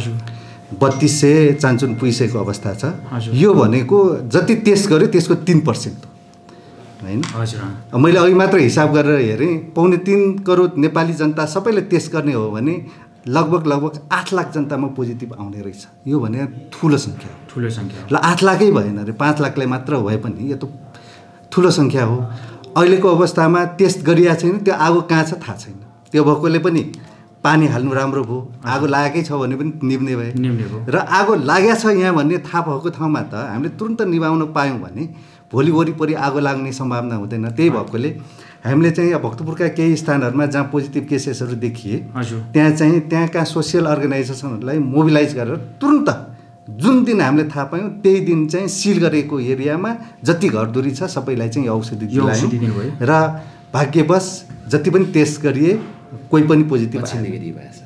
बत्तिस सय चान्चुन पुगिसकेको अवस्था छ। यो भनेको जति टेस्ट गर्यो त्यसको तिन पर्सेन्ट होइन। मैले अघि मात्र हिसाब गरेर हेरेँ पौने तीन करोड नेपाली जनता सबैले टेस्ट गर्ने हो भने लगभग लगभग आठ लाख जनतामा पोजिटिभ आउने रहेछ। यो भने ठुलो सङ्ख्या हो। ठुलो सङ्ख्या ल आठ लाखै भएन अरे पाँच लाखलाई मात्र भए पनि यो त ठुलो सङ्ख्या हो। अहिलेको अवस्थामा टेस्ट गरिएको छैन त्यो आगो कहाँ छ थाहा छैन। त्यो भएकोले पनि पानी हाल्नु राम्रो भयो। आगो लागेकै छ भने पनि निभ्ने भए र आगो लागेको छ यहाँ भन्ने थाहा भएको ठाउँमा त हामीले तुरन्त निभाउन पायौँ भने भोलि वरिपरि आगो लाग्ने सम्भावना हुँदैन। त्यही भएकोले हामीले चाहिँ भक्तपुरका केही स्थानहरूमा जहाँ पोजिटिभ केसेसहरू देखिए त्यहाँ चाहिँ त्यहाँका सोसियल अर्गनाइजेसनहरूलाई मोबिलाइज गरेर तुरन्त जुन दिन हामीले थाहा पायौँ त्यही दिन चाहिँ सिल गरेको एरियामा जति घरधुरी छ सबैलाई चाहिँ यो औषधि दिलायौँ र भाग्यवश जति पनि टेस्ट गरिए कोही पनि पोजिटिभ नेगेटिभ आएछ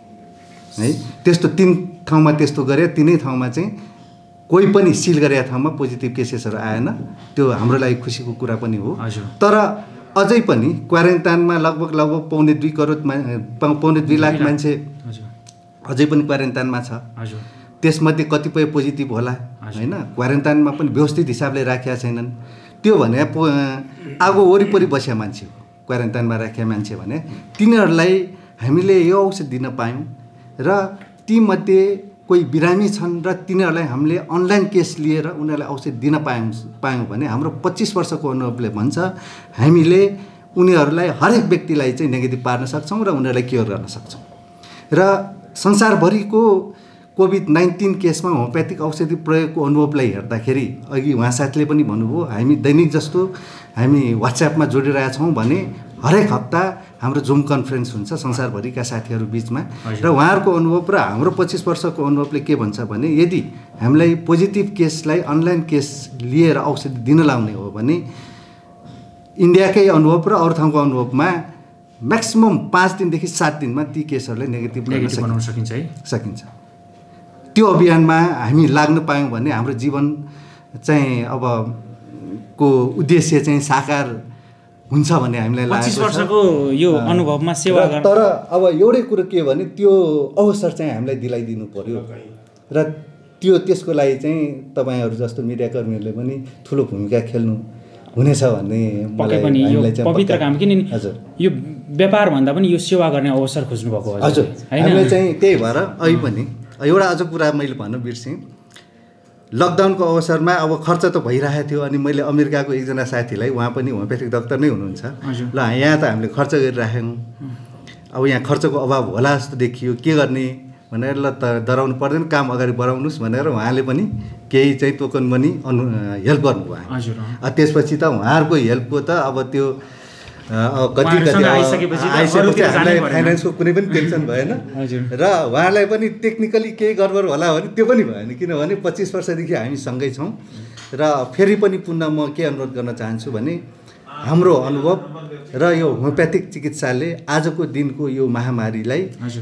है। त्यस्तो तिन ठाउँमा त्यस्तो गरे तिनै ठाउँमा चाहिँ कोही पनि सिल गरेका ठाउँमा पोजिटिभ केसेसहरू आएन। त्यो हाम्रो लागि खुसीको कुरा पनि हो। तर अझै पनि क्वारेन्टाइनमा लगभग लगभग पौने दुई करोड पौने दुई लाख मान्छे अझै पनि क्वारेन्टाइनमा छ। त्यसमध्ये कतिपय पोजिटिभ होला होइन। क्वारेन्टाइनमा पनि व्यवस्थित हिसाबले राखेका छैनन्। त्यो भने आगो वरिपरि बसेका मान्छे क्वारेन्टाइनमा राखेका मान्छे भने तिनीहरूलाई हामीले यो औषध दिन पायौँ र तीमध्ये कोही बिरामी छन् र तिनीहरूलाई हामीले अनलाइन केस लिएर उनीहरूलाई औषध दिन पायौँ पायौँ भने हाम्रो पच्चिस वर्षको अनुभवले भन्छ हामीले उनीहरूलाई हरेक व्यक्तिलाई चाहिँ नेगेटिभ पार्न सक्छौँ र उनीहरूलाई क्योर गर्न सक्छौँ। र संसारभरिको कोभिड नाइन्टिन केसमा होमियोप्याथिक औषधि प्रयोगको अनुभवलाई हेर्दाखेरि अघि उहाँ साथीले पनि भन्नुभयो हामी दैनिक जस्तो हामी वाट्सएपमा जोडिरहेका छौँ भने हरेक हप्ता हाम्रो जुम कन्फरेन्स हुन्छ संसारभरिका साथीहरू बिचमा र उहाँहरूको अनुभव र हाम्रो पच्चिस वर्षको अनुभवले के भन्छ भने यदि हामीलाई पोजिटिभ केसलाई अनलाइन केस लिएर औषधि दिन लाउने हो भने इन्डियाकै अनुभव र अरू ठाउँको अनुभवमा म्याक्सिमम पाँच दिनदेखि सात दिनमा ती केसहरूलाई नेगेटिभ बनाउन सकिन्छ है सकिन्छ। त्यो अभियानमा हामी लाग्न पायौँ भने हाम्रो जीवन चाहिँ अब को उद्देश्य चाहिँ साकार हुन्छ भन्ने हामीलाई लागेको छ। पच्चिस वर्षको यो अनुभवमा सेवा गर्न तर अब एउटै कुरो के भने त्यो अवसर चाहिँ हामीलाई दिलाइदिनु पर्यो र त्यो त्यसको लागि चाहिँ तपाईँहरू जस्तो मिडियाकर्मीहरूले पनि ठुलो भूमिका खेल्नु हुनेछ भन्ने पक्कै पनि यो पवित्र काम किन हजुर यो व्यापार भन्दा पनि यो सेवा गर्ने अवसर खोज्नु भएको हजुर हामीले चाहिँ त्यही भएर अहिले पनि एउटा अझ कुरा मैले भन्न बिर्सेँ। लकडाउनको अवसरमा अब खर्च त भइरहेको थियो अनि मैले अमेरिकाको एकजना साथीलाई उहाँ पनि होमियोप्याथिक डाक्टर नै हुनुहुन्छ ल यहाँ त हामीले खर्च गरिराख्यौँ अब यहाँ खर्चको अभाव होला जस्तो देखियो के गर्ने भनेर ल त डराउनु पर्दैन काम अगाडि बढाउनुहोस् भनेर उहाँले पनि केही चाहिँ टोकन मनी अनु हेल्प गर्नुभयो। त्यसपछि त उहाँहरूको हेल्पको त अब त्यो कति कति आइसकेपछि हामीलाई फाइनेन्सको कुनै पनि टेन्सन भएन र उहाँलाई पनि टेक्निकली केही गडबड होला भने त्यो पनि भएन किनभने पच्चिस वर्षदेखि हामी सँगै छौँ र फेरि पनि पुनः म के अनुरोध गर्न चाहन्छु भने हाम्रो अनुभव र यो होमियोप्याथिक चिकित्साले आजको दिनको यो महामारीलाई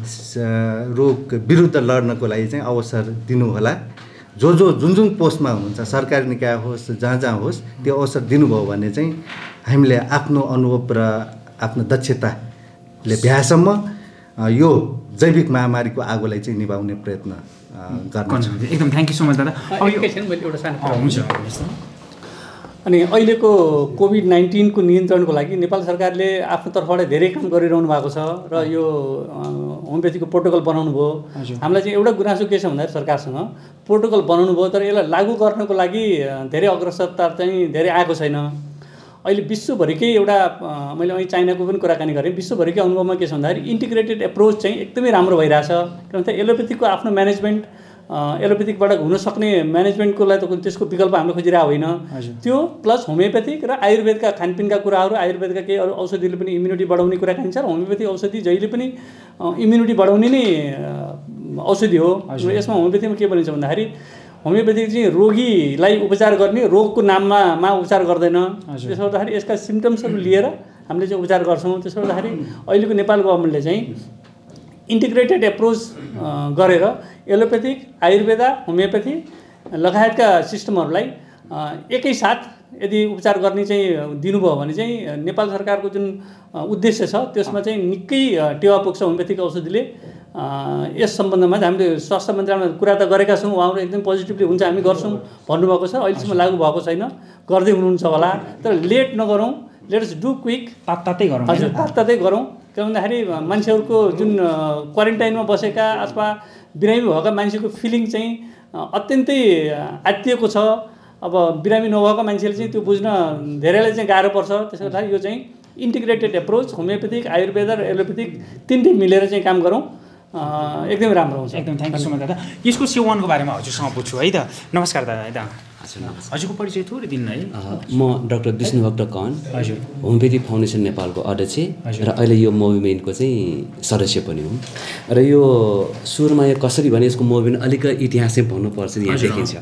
रोग विरुद्ध लड्नको लागि चाहिँ अवसर दिनुहोला। जो जो जुन जुन पोस्टमा हुनुहुन्छ, सरकारी निकाय होस् जहाँ जहाँ होस्, त्यो अवसर दिनुभयो भने चाहिँ हामीले आफ्नो अनुभव र आफ्नो दक्षताले भ्याएसम्म यो जैविक महामारीको आगोलाई चाहिँ निभाउने प्रयत्न गर्छौँ। एकदम थ्याङ्क यू सो मच दादा। एकैछिन मैले एउटा सानो हुन्छ। अनि अहिलेको कोभिड नाइन्टिनको नियन्त्रणको लागि नेपाल सरकारले आफ्नो तर्फबाट धेरै काम गरिरहनु भएको छ र यो होमियोप्याथीको प्रोटोकल बनाउनु भयो। हामीलाई चाहिँ एउटा गुनासो के छ भन्दाखेरि सरकारसँग प्रोटोकल बनाउनु भयो, तर यसलाई लागू गर्नको लागि धेरै अग्रसरता चाहिँ धेरै आएको छैन। अहिले विश्वभरिकै एउटा मैले अहिले चाइनाको पनि कुराकानी गरेँ, विश्वभरिकै अनुभवमा के छ भन्दाखेरि इन्टिग्रेटेड एप्रोच चाहिँ एकदमै राम्रो भइरहेछ। किनभने एलोपेथीको आफ्नो म्यानेजमेन्ट, एलोपेथिकबाट हुनसक्ने म्यानेजमेन्टको लागि त त्यसको विकल्प हामीले खोजिरहेको होइन। त्यो प्लस होमियोप्याथिक र आयुर्वेदका खानपिनका कुराहरू, आयुर्वेदका केही अरू औषधिले पनि इम्युनिटी बढाउने कुरा खाइन्छ र होमियोप्याथिक औषधि जहिले पनि इम्युनिटी बढाउने नै औषधि हो। यसमा होमियोप्याथीमा के भनिन्छ भन्दाखेरि होमियोप्याथिक चाहिँ रोगीलाई उपचार गर्ने, रोगको नाममा मा उपचार गर्दैन। त्यसो गर्दाखेरि यसका सिम्टम्सहरू लिएर हामीले चाहिँ उपचार गर्छौँ। त्यसो गर्दाखेरि अहिलेको नेपाल गभर्मेन्टले चाहिँ इन्टिग्रेटेड एप्रोच गरेर एलोपेथिक, आयुर्वेदा, होमियोप्याथी लगायतका सिस्टमहरूलाई एकैसाथ यदि उपचार गर्ने चाहिँ दिनुभयो भने चाहिँ नेपाल सरकारको जुन उद्देश्य छ त्यसमा चाहिँ निकै टेवा पुग्छ होमियोप्याथिक औषधिले। यस सम्बन्धमा हामीले स्वास्थ्य मन्त्रालयमा कुरा त गरेका छौँ, उहाँहरू एकदम पोजिटिभली हुन्छ हामी गर्छौँ भन्नुभएको छ। अहिलेसम्म लागू भएको छैन, गर्दै हुनुहुन्छ होला, तर लेट नगरौँ, लेट्स डु क्विक, तात्तातै गरौँ। हजुर तात्तातै गरौँ। किन भन्दाखेरि मान्छेहरूको जुन क्वारेन्टाइनमा बसेका अथवा बिरामी भएका मान्छेको फिलिङ चाहिँ अत्यन्तै आत्तिएको छ। अब बिरामी नभएको मान्छेले चाहिँ त्यो बुझ्न धेरैलाई चाहिँ गाह्रो पर्छ। त्यसो गर्दा यो चाहिँ इन्टिग्रेटेड एप्रोच होमियोप्याथिक, आयुर्वेद र एलोपेथिक तिनटै मिलेर चाहिँ काम गरौँ, एकदमै राम्रो हुन्छ। एकदम थ्याङ्क यू सो मच दादा। यसको सेवनको बारेमा हजुरसँग बुझ्छु है त। नमस्कार दादा। है त हजुरको परिचय थोरै दिनु है। म डाक्टर विष्णुभक्त कन, हजुर होमियोप्याथी फाउन्डेसन नेपालको अध्यक्ष र अहिले यो मुभमेन्टको चाहिँ सदस्य पनि हुँ। र यो सुरुमा यो कसरी भने यसको मुभमेन्ट अलिक इतिहास चाहिँ भन्नुपर्छ। यहाँ देखिन्छ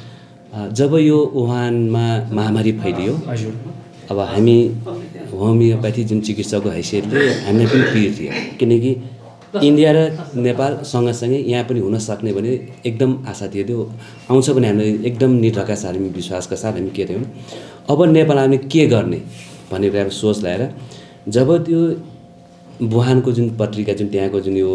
जब यो वुहानमा महामारी फैलियो, हजुर अब हामी होमियोप्याथी जुन चिकित्सकको हैसियतले हामीलाई पनि पीडित थियो, किनकि इन्डिया र नेपाल सँगसँगै यहाँ पनि हुन सक्ने भने एकदम आशा थियो। त्यो आउँछ भने हामीले एकदम निर्धका साथ, हामी विश्वासका साथ हामी के थियौँ अब नेपाल हामीले के गर्ने भन्ने कुरा सोच ल्याएर जब त्यो वुहानको जुन पत्रिका, जुन त्यहाँको जुन यो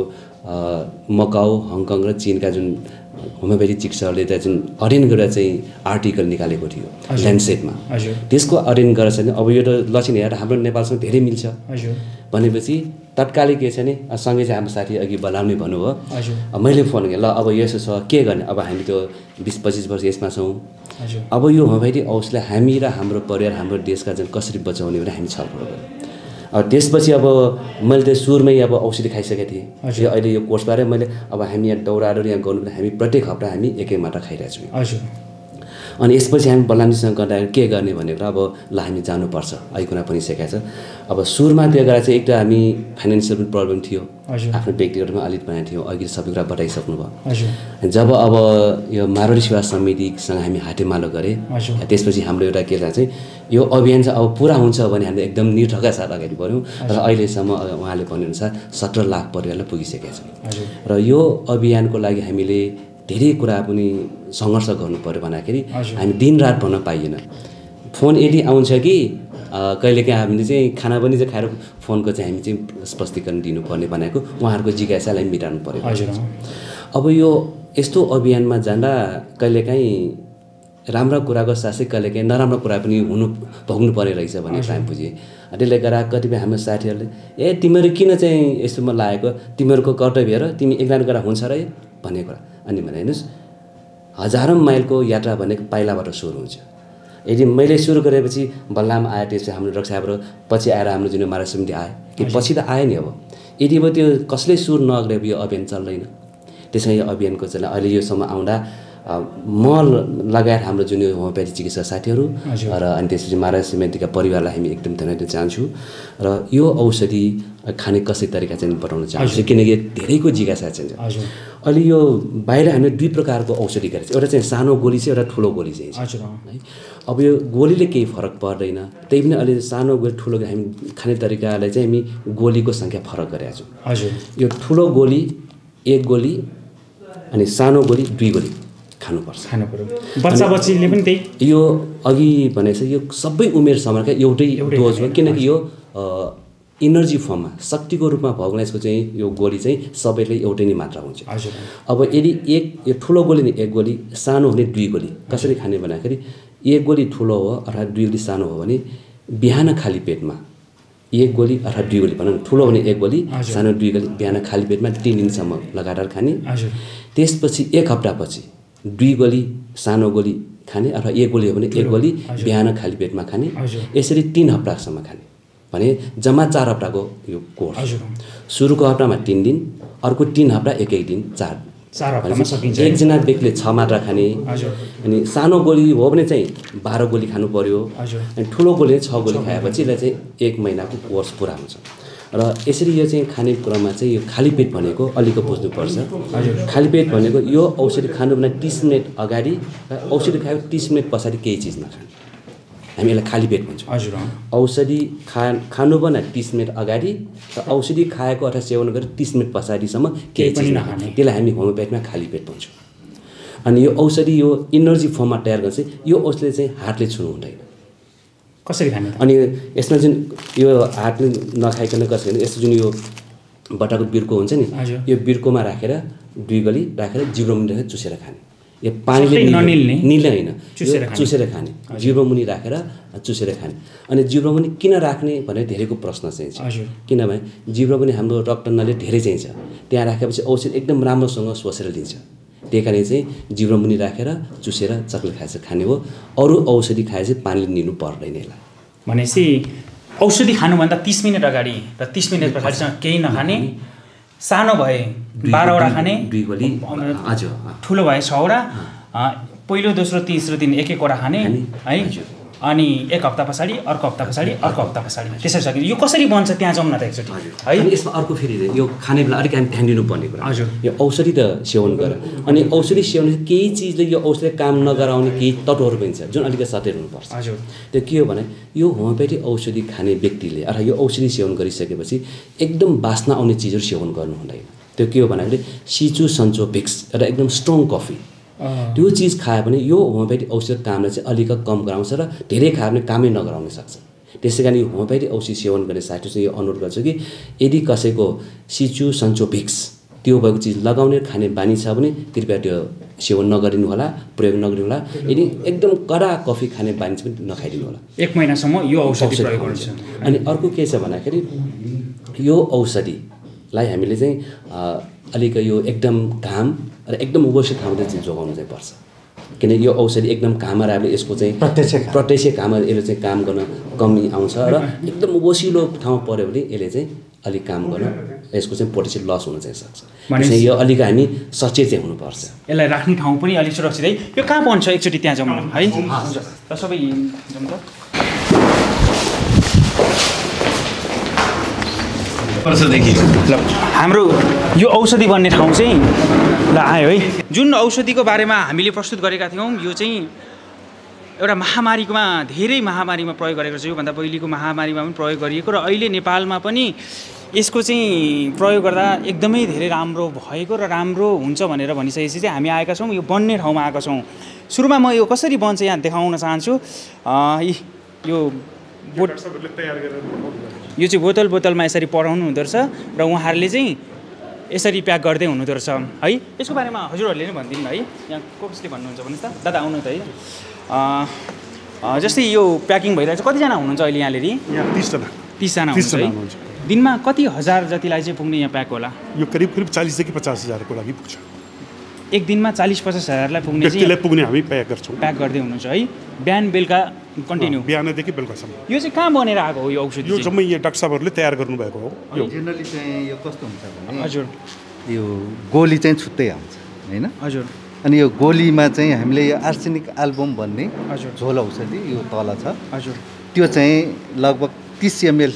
मकाउ, हङकङ र चीनका जुन होमियोप्याथी चिकित्सकहरूले त्यहाँ जुन अध्ययन गरेर चाहिँ आर्टिकल निकालेको थियो ल्यान्डसेटमा, त्यसको अध्ययन गरेर चाहिँ अब यो त लक्षण हेरेर हाम्रो नेपालसँग धेरै मिल्छ भनेपछि तत्कालै के छ भने सँगै चाहिँ हाम्रो साथी अघि बलाउने भन्नुभयो। मैले फोन गरेँ, ल अब यसो छ के गर्ने, अब हामी त्यो बिस पच्चिस वर्ष यसमा छौँ, अब यो होमियोप्याथी औषधिलाई हामी र हाम्रो परिवार, हाम्रो देशका जुन कसरी बचाउने भने हामी छलफल गऱ्यौँ। अब त्यसपछि अब मैले त सुरुमै अब औषधि खाइसकेको थिएँ। यो अहिले यो कोर्सबारे मैले अब हामी यहाँ दौडाएर यहाँ गर्नु पनि हामी प्रत्येक हप्ता हामी एकै मात्रा खाइरहेको छौँ। अनि यसपछि हामी बलरामजीसँग गर्दाखेरि के गर्ने भनेर अब ल हामी जानुपर्छ, अहिले पनि सिकाएको छ। अब सुरुमा त्यो गरेर चाहिँ एक त हामी फाइनेन्सियल पनि प्रब्लम थियो, आफ्नो व्यक्तिगतमा अलिक बनाएको थियो, अघि सबै कुरा बताइसक्नु भयो। जब अब यो मारवाडी सेवा समितिसँग हामी हातेमालो गरेँ, त्यसपछि हाम्रो एउटा के चाहिँ यो अभियान चाहिँ अब पुरा हुन्छ भने हामीले एकदम निर्धका साथ अगाडि बढ्यौँ र अहिलेसम्म उहाँले भनेअनुसार सत्र लाख परिवारलाई पुगिसकेका छौँ। र यो अभियानको लागि हामीले धेरै कुरा पनि सङ्घर्ष गर्नु पऱ्यो भन्दाखेरि हामी दिनरात भन्न पाइएन। फोन यदि आउँछ कि कहिलेकाहीँ हामीले चाहिँ खाना पनि चाहिँ खाएर फोनको चाहिँ हामी चाहिँ स्पष्टीकरण दिनुपर्ने भनेको उहाँहरूको जिज्ञासालाई मिटाउनु पऱ्यो। अब यो यस्तो अभियानमा जाँदा कहिलेकाहीँ राम्रो कुराको साथै कहिलेकाहीँ नराम्रो कुरा पनि हुनु भोग्नु पर्ने रहेछ भन्ने टाइम बुझेँ। त्यसले गर्दा कतिपय हाम्रो साथीहरूले ए तिमीहरू किन चाहिँ यस्तोमा लागेको, तिमीहरूको कर्तव्य र तिमी एकजना कुरा हुन्छ र भन्ने कुरा। अनि भने हेर्नुहोस्, हजारौँ माइलको यात्रा भनेको पाइलाबाट सुरु हुन्छ। यदि मैले सुरु गरेपछि बल्लाम आयो, त्यसपछि हाम्रो रक्षाबाट पछि आएर हाम्रो जुन मारा समिति आयो कि पछि त आयो नि। अब यदि अब त्यो कसले सुरु नगरे यो अभियान चल्दैन। त्यसमा यो अभियानको चाहिँ अहिले योसम्म आउँदा म लगायत हाम्रो जुन यो होमियोप्याथी चिकित्सक साथीहरू र अनि त्यसपछि महाराज श्रीमतीका परिवारलाई हामी एकदम धन्यवाद दिन चाहन्छु र यो औषधि खाने कसरी तरिका चाहिँ बताउन चाहन्छु किनकि धेरैको जिज्ञासा चाहिँ छ। अहिले यो बाहिर हामीले दुई प्रकारको औषधि गरेको छ, एउटा चाहिँ सानो गोली छ, एउटा ठुलो गोली चाहिँ छ है। अब यो गोलीले केही फरक पर्दैन, त्यही पनि अहिले सानो गोली ठुलो हामी खाने तरिकालाई चाहिँ हामी गोलीको सङ्ख्या फरक गरेका छौँ। हजुर, यो ठुलो गोली एक गोली अनि सानो गोली दुई गोली खानुपर्छ, खानु पर्यो। बच्चा बच्चीले पनि त्यही यो अघि भनेको छ यो सबै उमेर समूहका एउटै डोज हो किनकि यो इनर्जी फर्ममा शक्तिको रूपमा भएकोले यसको चाहिँ यो गोली चाहिँ सबैले एउटै नै मात्रा हुन्छ। हजुर, अब यदि एक यो ठुलो गोली नि एक गोली, सानो हुने दुई गोली कसरी खाने भन्दाखेरि एक गोली ठुलो हो अर्थात् दुई गोली सानो हो भने बिहान खाली पेटमा एक गोली अर्थात् दुई गोली भनौँ, ठुलो भने एक गोली, सानो दुई गोली बिहान खाली पेटमा तिन दिनसम्म लगातार खाने। त्यसपछि एक हप्तापछि दुई गोली सानो गोली खाने अथवा एक गोली हो भने एक गोली बिहान खाली पेटमा खाने। यसरी तिन हप्तासम्म खाने भने जम्मा चार हप्ताको यो कोर्स। सुरुको हप्तामा तिन दिन, अर्को तिन हप्ता एक एक दिन, चार चार हप्तामा सकिन्छ। एकजना व्यक्तिले छ मात्रा खाने। अनि सानो गोली हो भने चाहिँ बाह्र गोली खानु पर्यो। अनि ठुलो गोली छ गोली खाएपछि यसलाई चाहिँ एक महिनाको कोर्स पुरा हुन्छ। र यसरी यो चाहिँ खाने क्रममा चाहिँ यो खाली पेट भनेको अलिक बुझ्नुपर्छ। खाली पेट भनेको यो औषधि खानुभन्दा तिस मिनट अगाडि र औषधि खायो तिस मिनट पछाडि केही चिज नखाने, हामी यसलाई खाली पेट भन्छौँ। हजुर, औषधि खा खानुभन्दा तिस मिनट अगाडि र औषधि खाएको अथवा सेवन गरेर तिस मिनट पछाडिसम्म केही चिज नखाने, त्यसलाई हामी होमियोप्याथीमा खाली पेट भन्छौँ। अनि यो औषधि यो इनर्जी फर्ममा तयार गर्छ। यो औषधि चाहिँ हातले छुनु हुँदैन। कसरी खाने? अनि यसमा जुन यो हातले नखाइकन कसरी खाने, यस्तो जुन यो बट्टाको बिर्को हुन्छ नि, यो बिर्कोमा राखेर दुई गली राखेर जिब्रो मुनि राखेर चुसेर खाने। यो पानीले ननिल्ने निल्ने होइन, चुसेर खाने, जिब्रो मुनि राखेर चुसेर खाने। अनि जिब्रो मुनि किन राख्ने भनेर धेरैको प्रश्न चाहिँ छ, किनभने जिब्रो मुनि हाम्रो रक्त नली धेरै चाहिँ छ, त्यहाँ राखेपछि औषधि एकदम राम्रोसँग सोसेर लिन्छ। त्यही कारण चाहिँ जिब्रो मुनि राखेर चुसेर चक्लेट खाएछ खाने हो। अरू औषधि खाएपछि पानीले निल्नु पर्दैन यसलाई। भनेपछि औषधि खानुभन्दा तिस मिनट अगाडि र तिस मिनट पछाडिसँग केही नखाने, सानो भए बाह्रवटा खाने, दुई गोली, हजुर, ठुलो भए छवटा, पहिलो दोस्रो तेस्रो दिन एक एकवटा खाने है। अनि एक हप्ता पछाडि अर्को हप्ता पछाडि अर्को हप्ता पछाडि त्यसरी सकिन्छ। यो कसरी बन्छ त्यहाँ जाउँ न त एकचोटि है। अनि यसमा अर्को फेरि यो खाने बेला अलिक हामी ध्यान दिनुपर्ने कुरा, हजुर, यो औषधि त सेवन गर। अनि औषधि सेवन केही चिजले यो औषधिले काम नगराउने केही तत्त्वहरू पनि छ जुन अलिकति सचेत हुनुपर्छ। हजुर, त्यो के हो भने यो होमियोप्याथी औषधि खाने व्यक्तिले अथवा यो औषधि सेवन गरिसकेपछि एकदम बास्ना आउने चिजहरू सेवन गर्नु हुँदैन। त्यो के हो भन्दाखेरि सिचु सन्चो भिक्स र एकदम स्ट्रङ कफी, त्यो चिज खायो भने यो होमियोप्याथी औषधि कामलाई चाहिँ अलिक कम गराउँछ र धेरै खायो भने कामै नगराउन सक्छ। त्यसै कारण यो होमियोप्याथी औषधि सेवन गर्ने साथीहरू चाहिँ यो अनुरोध गर्छु कि यदि कसैको सिचु सन्चो भिक्स त्यो भएको चिज लगाउने खाने बानी छ भने कृपया त्यो सेवन नगरिनु होला, प्रयोग नगरिनु होला। यदि एकदम कडा कफी खाने बानी छ भने नखाइदिनु होला। एक महिनासम्म यो औषधि प्रयोग गर्छ। अनि अर्को के छ भन्दाखेरि यो औषधिलाई हामीले चाहिँ अलिक यो एकदम घाम र एकदम उबोसी ठाउँमा चाहिँ जोगाउनु चाहिँ पर्छ। किन यो औषधि एकदम घाममा राख्यो यसको चाहिँ प्रत्यक्ष प्रत्यक्ष घाममा यसले चाहिँ काम गर्न कमी आउँछ र एकदम उबोसिलो ठाउँ पऱ्यो भने यसले चाहिँ अलिक काम गर्न यसको चाहिँ पोटेन्सियल लस हुन चाहिँ सक्छ। भने यो अलिक हामी सचेत चाहिँ हुनुपर्छ। यसलाई राख्ने ठाउँ पनि अलिक सुरक्षित है। यो कहाँ बन्छ एकचोटि त्यहाँ जाउँ न है। हुन्छ र सबै जाउँ त। वर्षदेखि ल हाम्रो यो औषधि बन्ने ठाउँ चाहिँ ल आयो है। जुन औषधिको बारेमा हामीले प्रस्तुत गरेका थियौँ यो चाहिँ एउटा महामारीमा धेरै महामारीमा प्रयोग गरेको छ। योभन्दा पहिलेको महामारीमा पनि प्रयोग गरिएको र अहिले नेपालमा पनि यसको चाहिँ प्रयोग गर्दा एकदमै धेरै राम्रो भएको र राम्रो हुन्छ भनेर भनिसकेपछि चाहिँ हामी आएका छौँ। यो बन्ने ठाउँमा आएका छौँ। सुरुमा म यो कसरी बन्छ यहाँ देखाउन चाहन्छु। यो बोट यो चाहिँ बोतल बोतलमा यसरी पढाउनु हुँदो रहेछ र उहाँहरूले चाहिँ यसरी प्याक गर्दै हुनुहुँदो रहेछ है। यसको बारेमा हजुरहरूले नै भनिदिनु है। यहाँ कसले भन्नुहुन्छ भन्नुहोस् त दादा आउनु त है। जस्तै यो प्याकिङ भइरहेको छ, कतिजना हुनुहुन्छ अहिले यहाँनिर? यहाँ तिसजना तिसजना हुनुहुन्छ है। दिनमा कति हजार जतिलाई चाहिँ पुग्ने यहाँ प्याक होला? यो करिब करिब चालिसदेखि पचास हजारको लागि पुग्छ। एक दिनमा चालिस पचास हजारलाई पुग्ने व्यक्तिलाई पुग्ने हामी प्याक गर्छौँ। प्याक गर्दै हुनुहुन्छ है। बिहान बेलुका कन्टिन्यू? बिहानदेखि बेलुकासम्म। यो चाहिँ कहाँ बनेर आएको हो यो औषधि? यो जम्मै यहाँ डाक्टर साहबहरूले तयार गर्नुभएको हो। यो जेनरली चाहिँ यो कस्तो हुन्छ भने हजुर यो गोली चाहिँ छुट्टै आउँछ होइन। हजुर अनि यो गोलीमा चाहिँ हामीले यो आर्सेनिक एल्बम भन्ने हजुर झोल औषधि यो तल छ हजुर त्यो चाहिँ लगभग तीस एमएल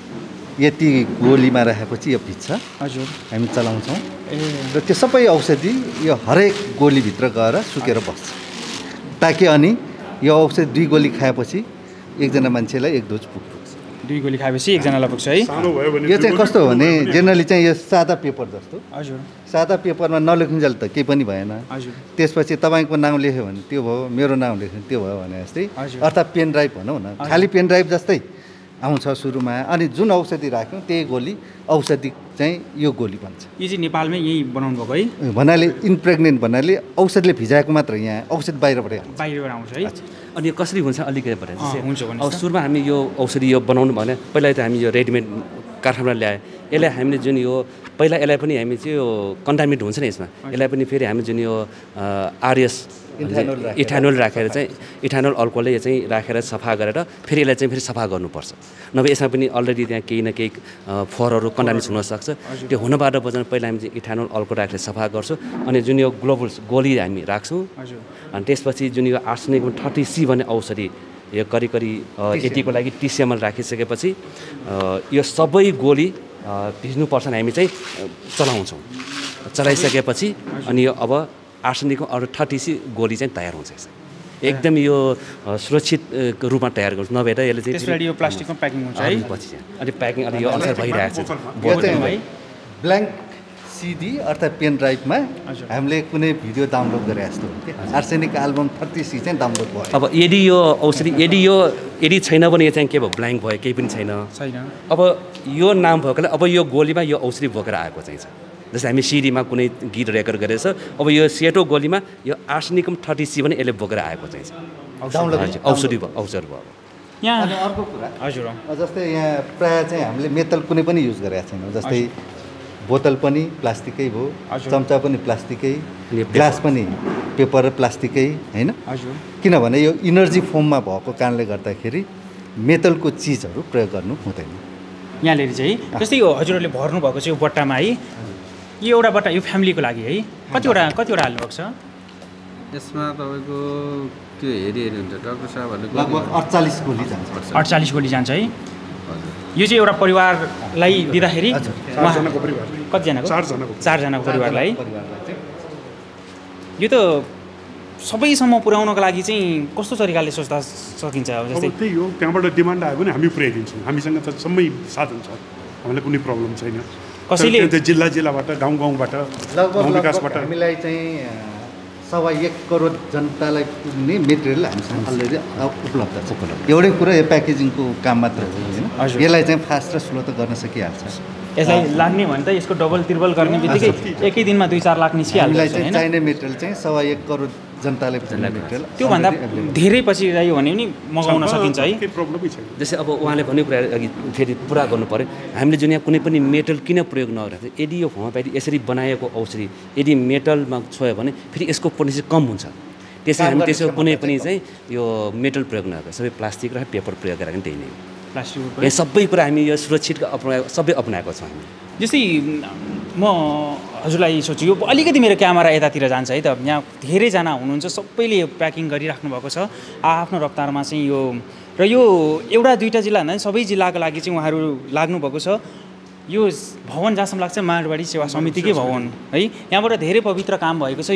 यति गोलीमा राखेपछि यो भिज्छ हजुर हामी चलाउँछौँ र त्यो सबै औषधि यो हरेक गोलीभित्र गएर सुकेर बस्छ ताकि अनि यो औषधि दुई गोली खाएपछि एकजना मान्छेलाई एक डोज पुग्छ दुई गोली खाएपछि एकजनालाई पुग्छ है यो चाहिँ कस्तो हो भने जेनरली चाहिँ यो सादा पेपर जस्तो हजुर सादा पेपरमा नलेखुन्जेल त केही पनि भएन हजुर त्यसपछि तपाईँको नाम लेख्यो भने त्यो भयो मेरो नाम लेख्यो भने त्यो भयो भने जस्तै अर्थात् पेन ड्राइभ भनौँ न खालि पेन ड्राइभ जस्तै आउँछ सुरुमा अनि जुन औषधि राख्यौँ त्यही गोली औषधि चाहिँ यो गोली बन्छ यो चाहिँ नेपालमै यही बनाउनु भएको है भन्नाले इन्प्रेग्नेन्ट भन्नाले औषधिले भिजाएको मात्र यहाँ औषधि बाहिरबाटै आउँछ बाहिरबाट आउँछ है अनि यो कसरी हुन्छ अलिकति भने हुन्छ अब सुरुमा हामी यो औषधि यो बनाउनु भने पहिला त हामी यो रेडिमेड कारखानाबाट ल्याए यसलाई हामीले जुन यो पहिला यसलाई पनि हामी चाहिँ यो कन्टामिनेट हुन्छ नि यसमा यसलाई पनि फेरि हामी जुन यो आरएस इथानोल राखेर चाहिँ इथानोल अल्कोहलले चाहिँ राखेर सफा गरेर फेरि यसलाई चाहिँ फेरि सफा गर्नुपर्छ नभए यसमा पनि अलरेडी त्यहाँ केही न केही फोहोरहरू कन्टामिनेट हुनसक्छ त्यो हुनबाट बचाउन पहिला हामी चाहिँ इथानोल अल्कोहल राखेर सफा गर्छौँ अनि जुन यो ग्लोबल्स गोली हामी राख्छौँ अनि त्यसपछि जुन यो आर्सेनिक थर्टी सी भन्ने औषधि यो करिब करिब यतिको लागि तिस एमएल राखिसकेपछि यो सबै गोली भिज्नुपर्छ हामी चाहिँ चलाउँछौँ चलाइसकेपछि अनि यो अब आर्सेनिकको अरू थर्टी सी गोली चाहिँ तयार हुन्छ एकदम यो सुरक्षित रूपमा तयार गर्छ नभएर यसले चाहिँ त्यसपछि यो प्लास्टिकमा प्याकिङ हुन्छ है पछि अनि प्याकिङ अलि यो अनुसार भइरहेको छ ब्ल्याङ्क सिडी अर्थात् पेन ड्राइभमा हामीले कुनै भिडियो डाउनलोड गरे जस्तो हो आर्सेनिक एल्बम थर्टी सी चाहिँ डाउनलोड भयो अब यदि यो औषधि यदि यो यदि छैन भने यो चाहिँ के भयो ब्ल्याङ्क भयो केही पनि छैन छैन अब यो नाम भएकोले अब यो गोलीमा यो औषधि बोकेर आएको चाहिँ छ जस्तै हामी सिडीमा कुनै गीत रेकर्ड गरेछ अब यो सेतो गोलीमा यो आर्सेनिकम थर्टी सी भने यसले बोकेर आएको चाहिँ छ औषधि भयो औषधि भयो यहाँ अनि अर्को कुरा हजुर जस्तै यहाँ प्रायः चाहिँ हामीले मेटल कुनै पनि युज गरेका छैनौँ जस्तै बोतल पनि प्लास्टिकै भयो चम्चा पनि प्लास्टिकै ग्लास पनि पेपर र प्लास्टिकै होइन किनभने यो इनर्जी फर्ममा भएको कारणले गर्दाखेरि मेटलको चिजहरू प्रयोग गर्नु हुँदैन यहाँनिर चाहिँ जस्तै यो हजुरहरूले भर्नु भएको चाहिँ यो बट्टामा है यो एउटा बट्टा यो फ्यामिलीको लागि है कतिवटा कतिवटा हाल्नुभएको छ यसमा तपाईँको त्यो हेरी हेरी हुन्छ डाक्टर साहबहरूले लगभग अडचालिस गोली जान्छ अडचालिस गोली जान्छ है यो चाहिँ एउटा परिवारलाई दिँदाखेरि चारजनाको परिवार कतिजनाको चारजनाको चारजनाको परिवारलाई यो त सबैसम्म पुर्याउनको लागि चाहिँ कस्तो तरिकाले सोच्दा सकिन्छ जस्तै त्यही हो त्यहाँबाट डिमान्ड आयो भने हामी पुर्याइदिन्छौँ हामीसँग त सबै साधन छ हामीलाई कुनै प्रब्लम छैन कसैले जिल्ला जिल्लाबाट गाउँ गाउँबाट गाउँ विकासबाट हामीलाई चाहिँ सवा एक करोड जनतालाई पुग्ने मेटेरियल हामीसँग अलरेडी उपलब्ध छ एउटै कुरा यो प्याकेजिङको काम मात्र हो होइन यसलाई चाहिँ फास्ट र स्लो त गर्न सकिहाल्छ यसलाई लाग्ने भने त यसको डबल त्रिबल गर्ने बित्तिकै एकै दिनमा दुई चार लाख निस्किहाल्छ हामीलाई चाहिँ चाहिने मेटेरियल चाहिँ सवा एक करोड जनतालाई पुग्ने मेटेरियल त्योभन्दा धेरै पछि रह्यो भने पनि मगाउन सकिन्छ है केही प्रब्लमै छैन जस्तै अब उहाँले भन्ने कुरा अघि फेरि पुरा गर्नु पऱ्यो हामीले जुन यहाँ कुनै पनि मेटल किन प्रयोग नगरेको यदि यो होमियोप्याथी यसरी बनाएको औषधि यदि मेटलमा छोयो भने फेरि यसको पोटेन्सियल कम हुन्छ त्यसै हामी त्यसो कुनै पनि चाहिँ यो मेटल प्रयोग नगरेको सबै प्लास्टिक र पेपर प्रयोग गरेर त्यही नै हो प्लास्टिक यो सबै कुरा हामी यो सुरक्षित अपनाएको सबै अपनाएको छौँ हामी जस्तै म हजुरलाई सोच्छु यो अलिकति मेरो क्यामेरा यतातिर जान्छ है त यहाँ धेरैजना हुनुहुन्छ सबैले यो प्याकिङ गरिराख्नु भएको छ आफ्नो रफ्तारमा चाहिँ यो र यो एउटा दुईवटा जिल्ला भन्दा सबै जिल्लाको लागि चाहिँ उहाँहरू लाग्नु भएको छ यो भवन जहाँसम्म लाग्छ मारवाडी सेवा समितिकै भवन है यहाँबाट धेरै पवित्र काम भएको छ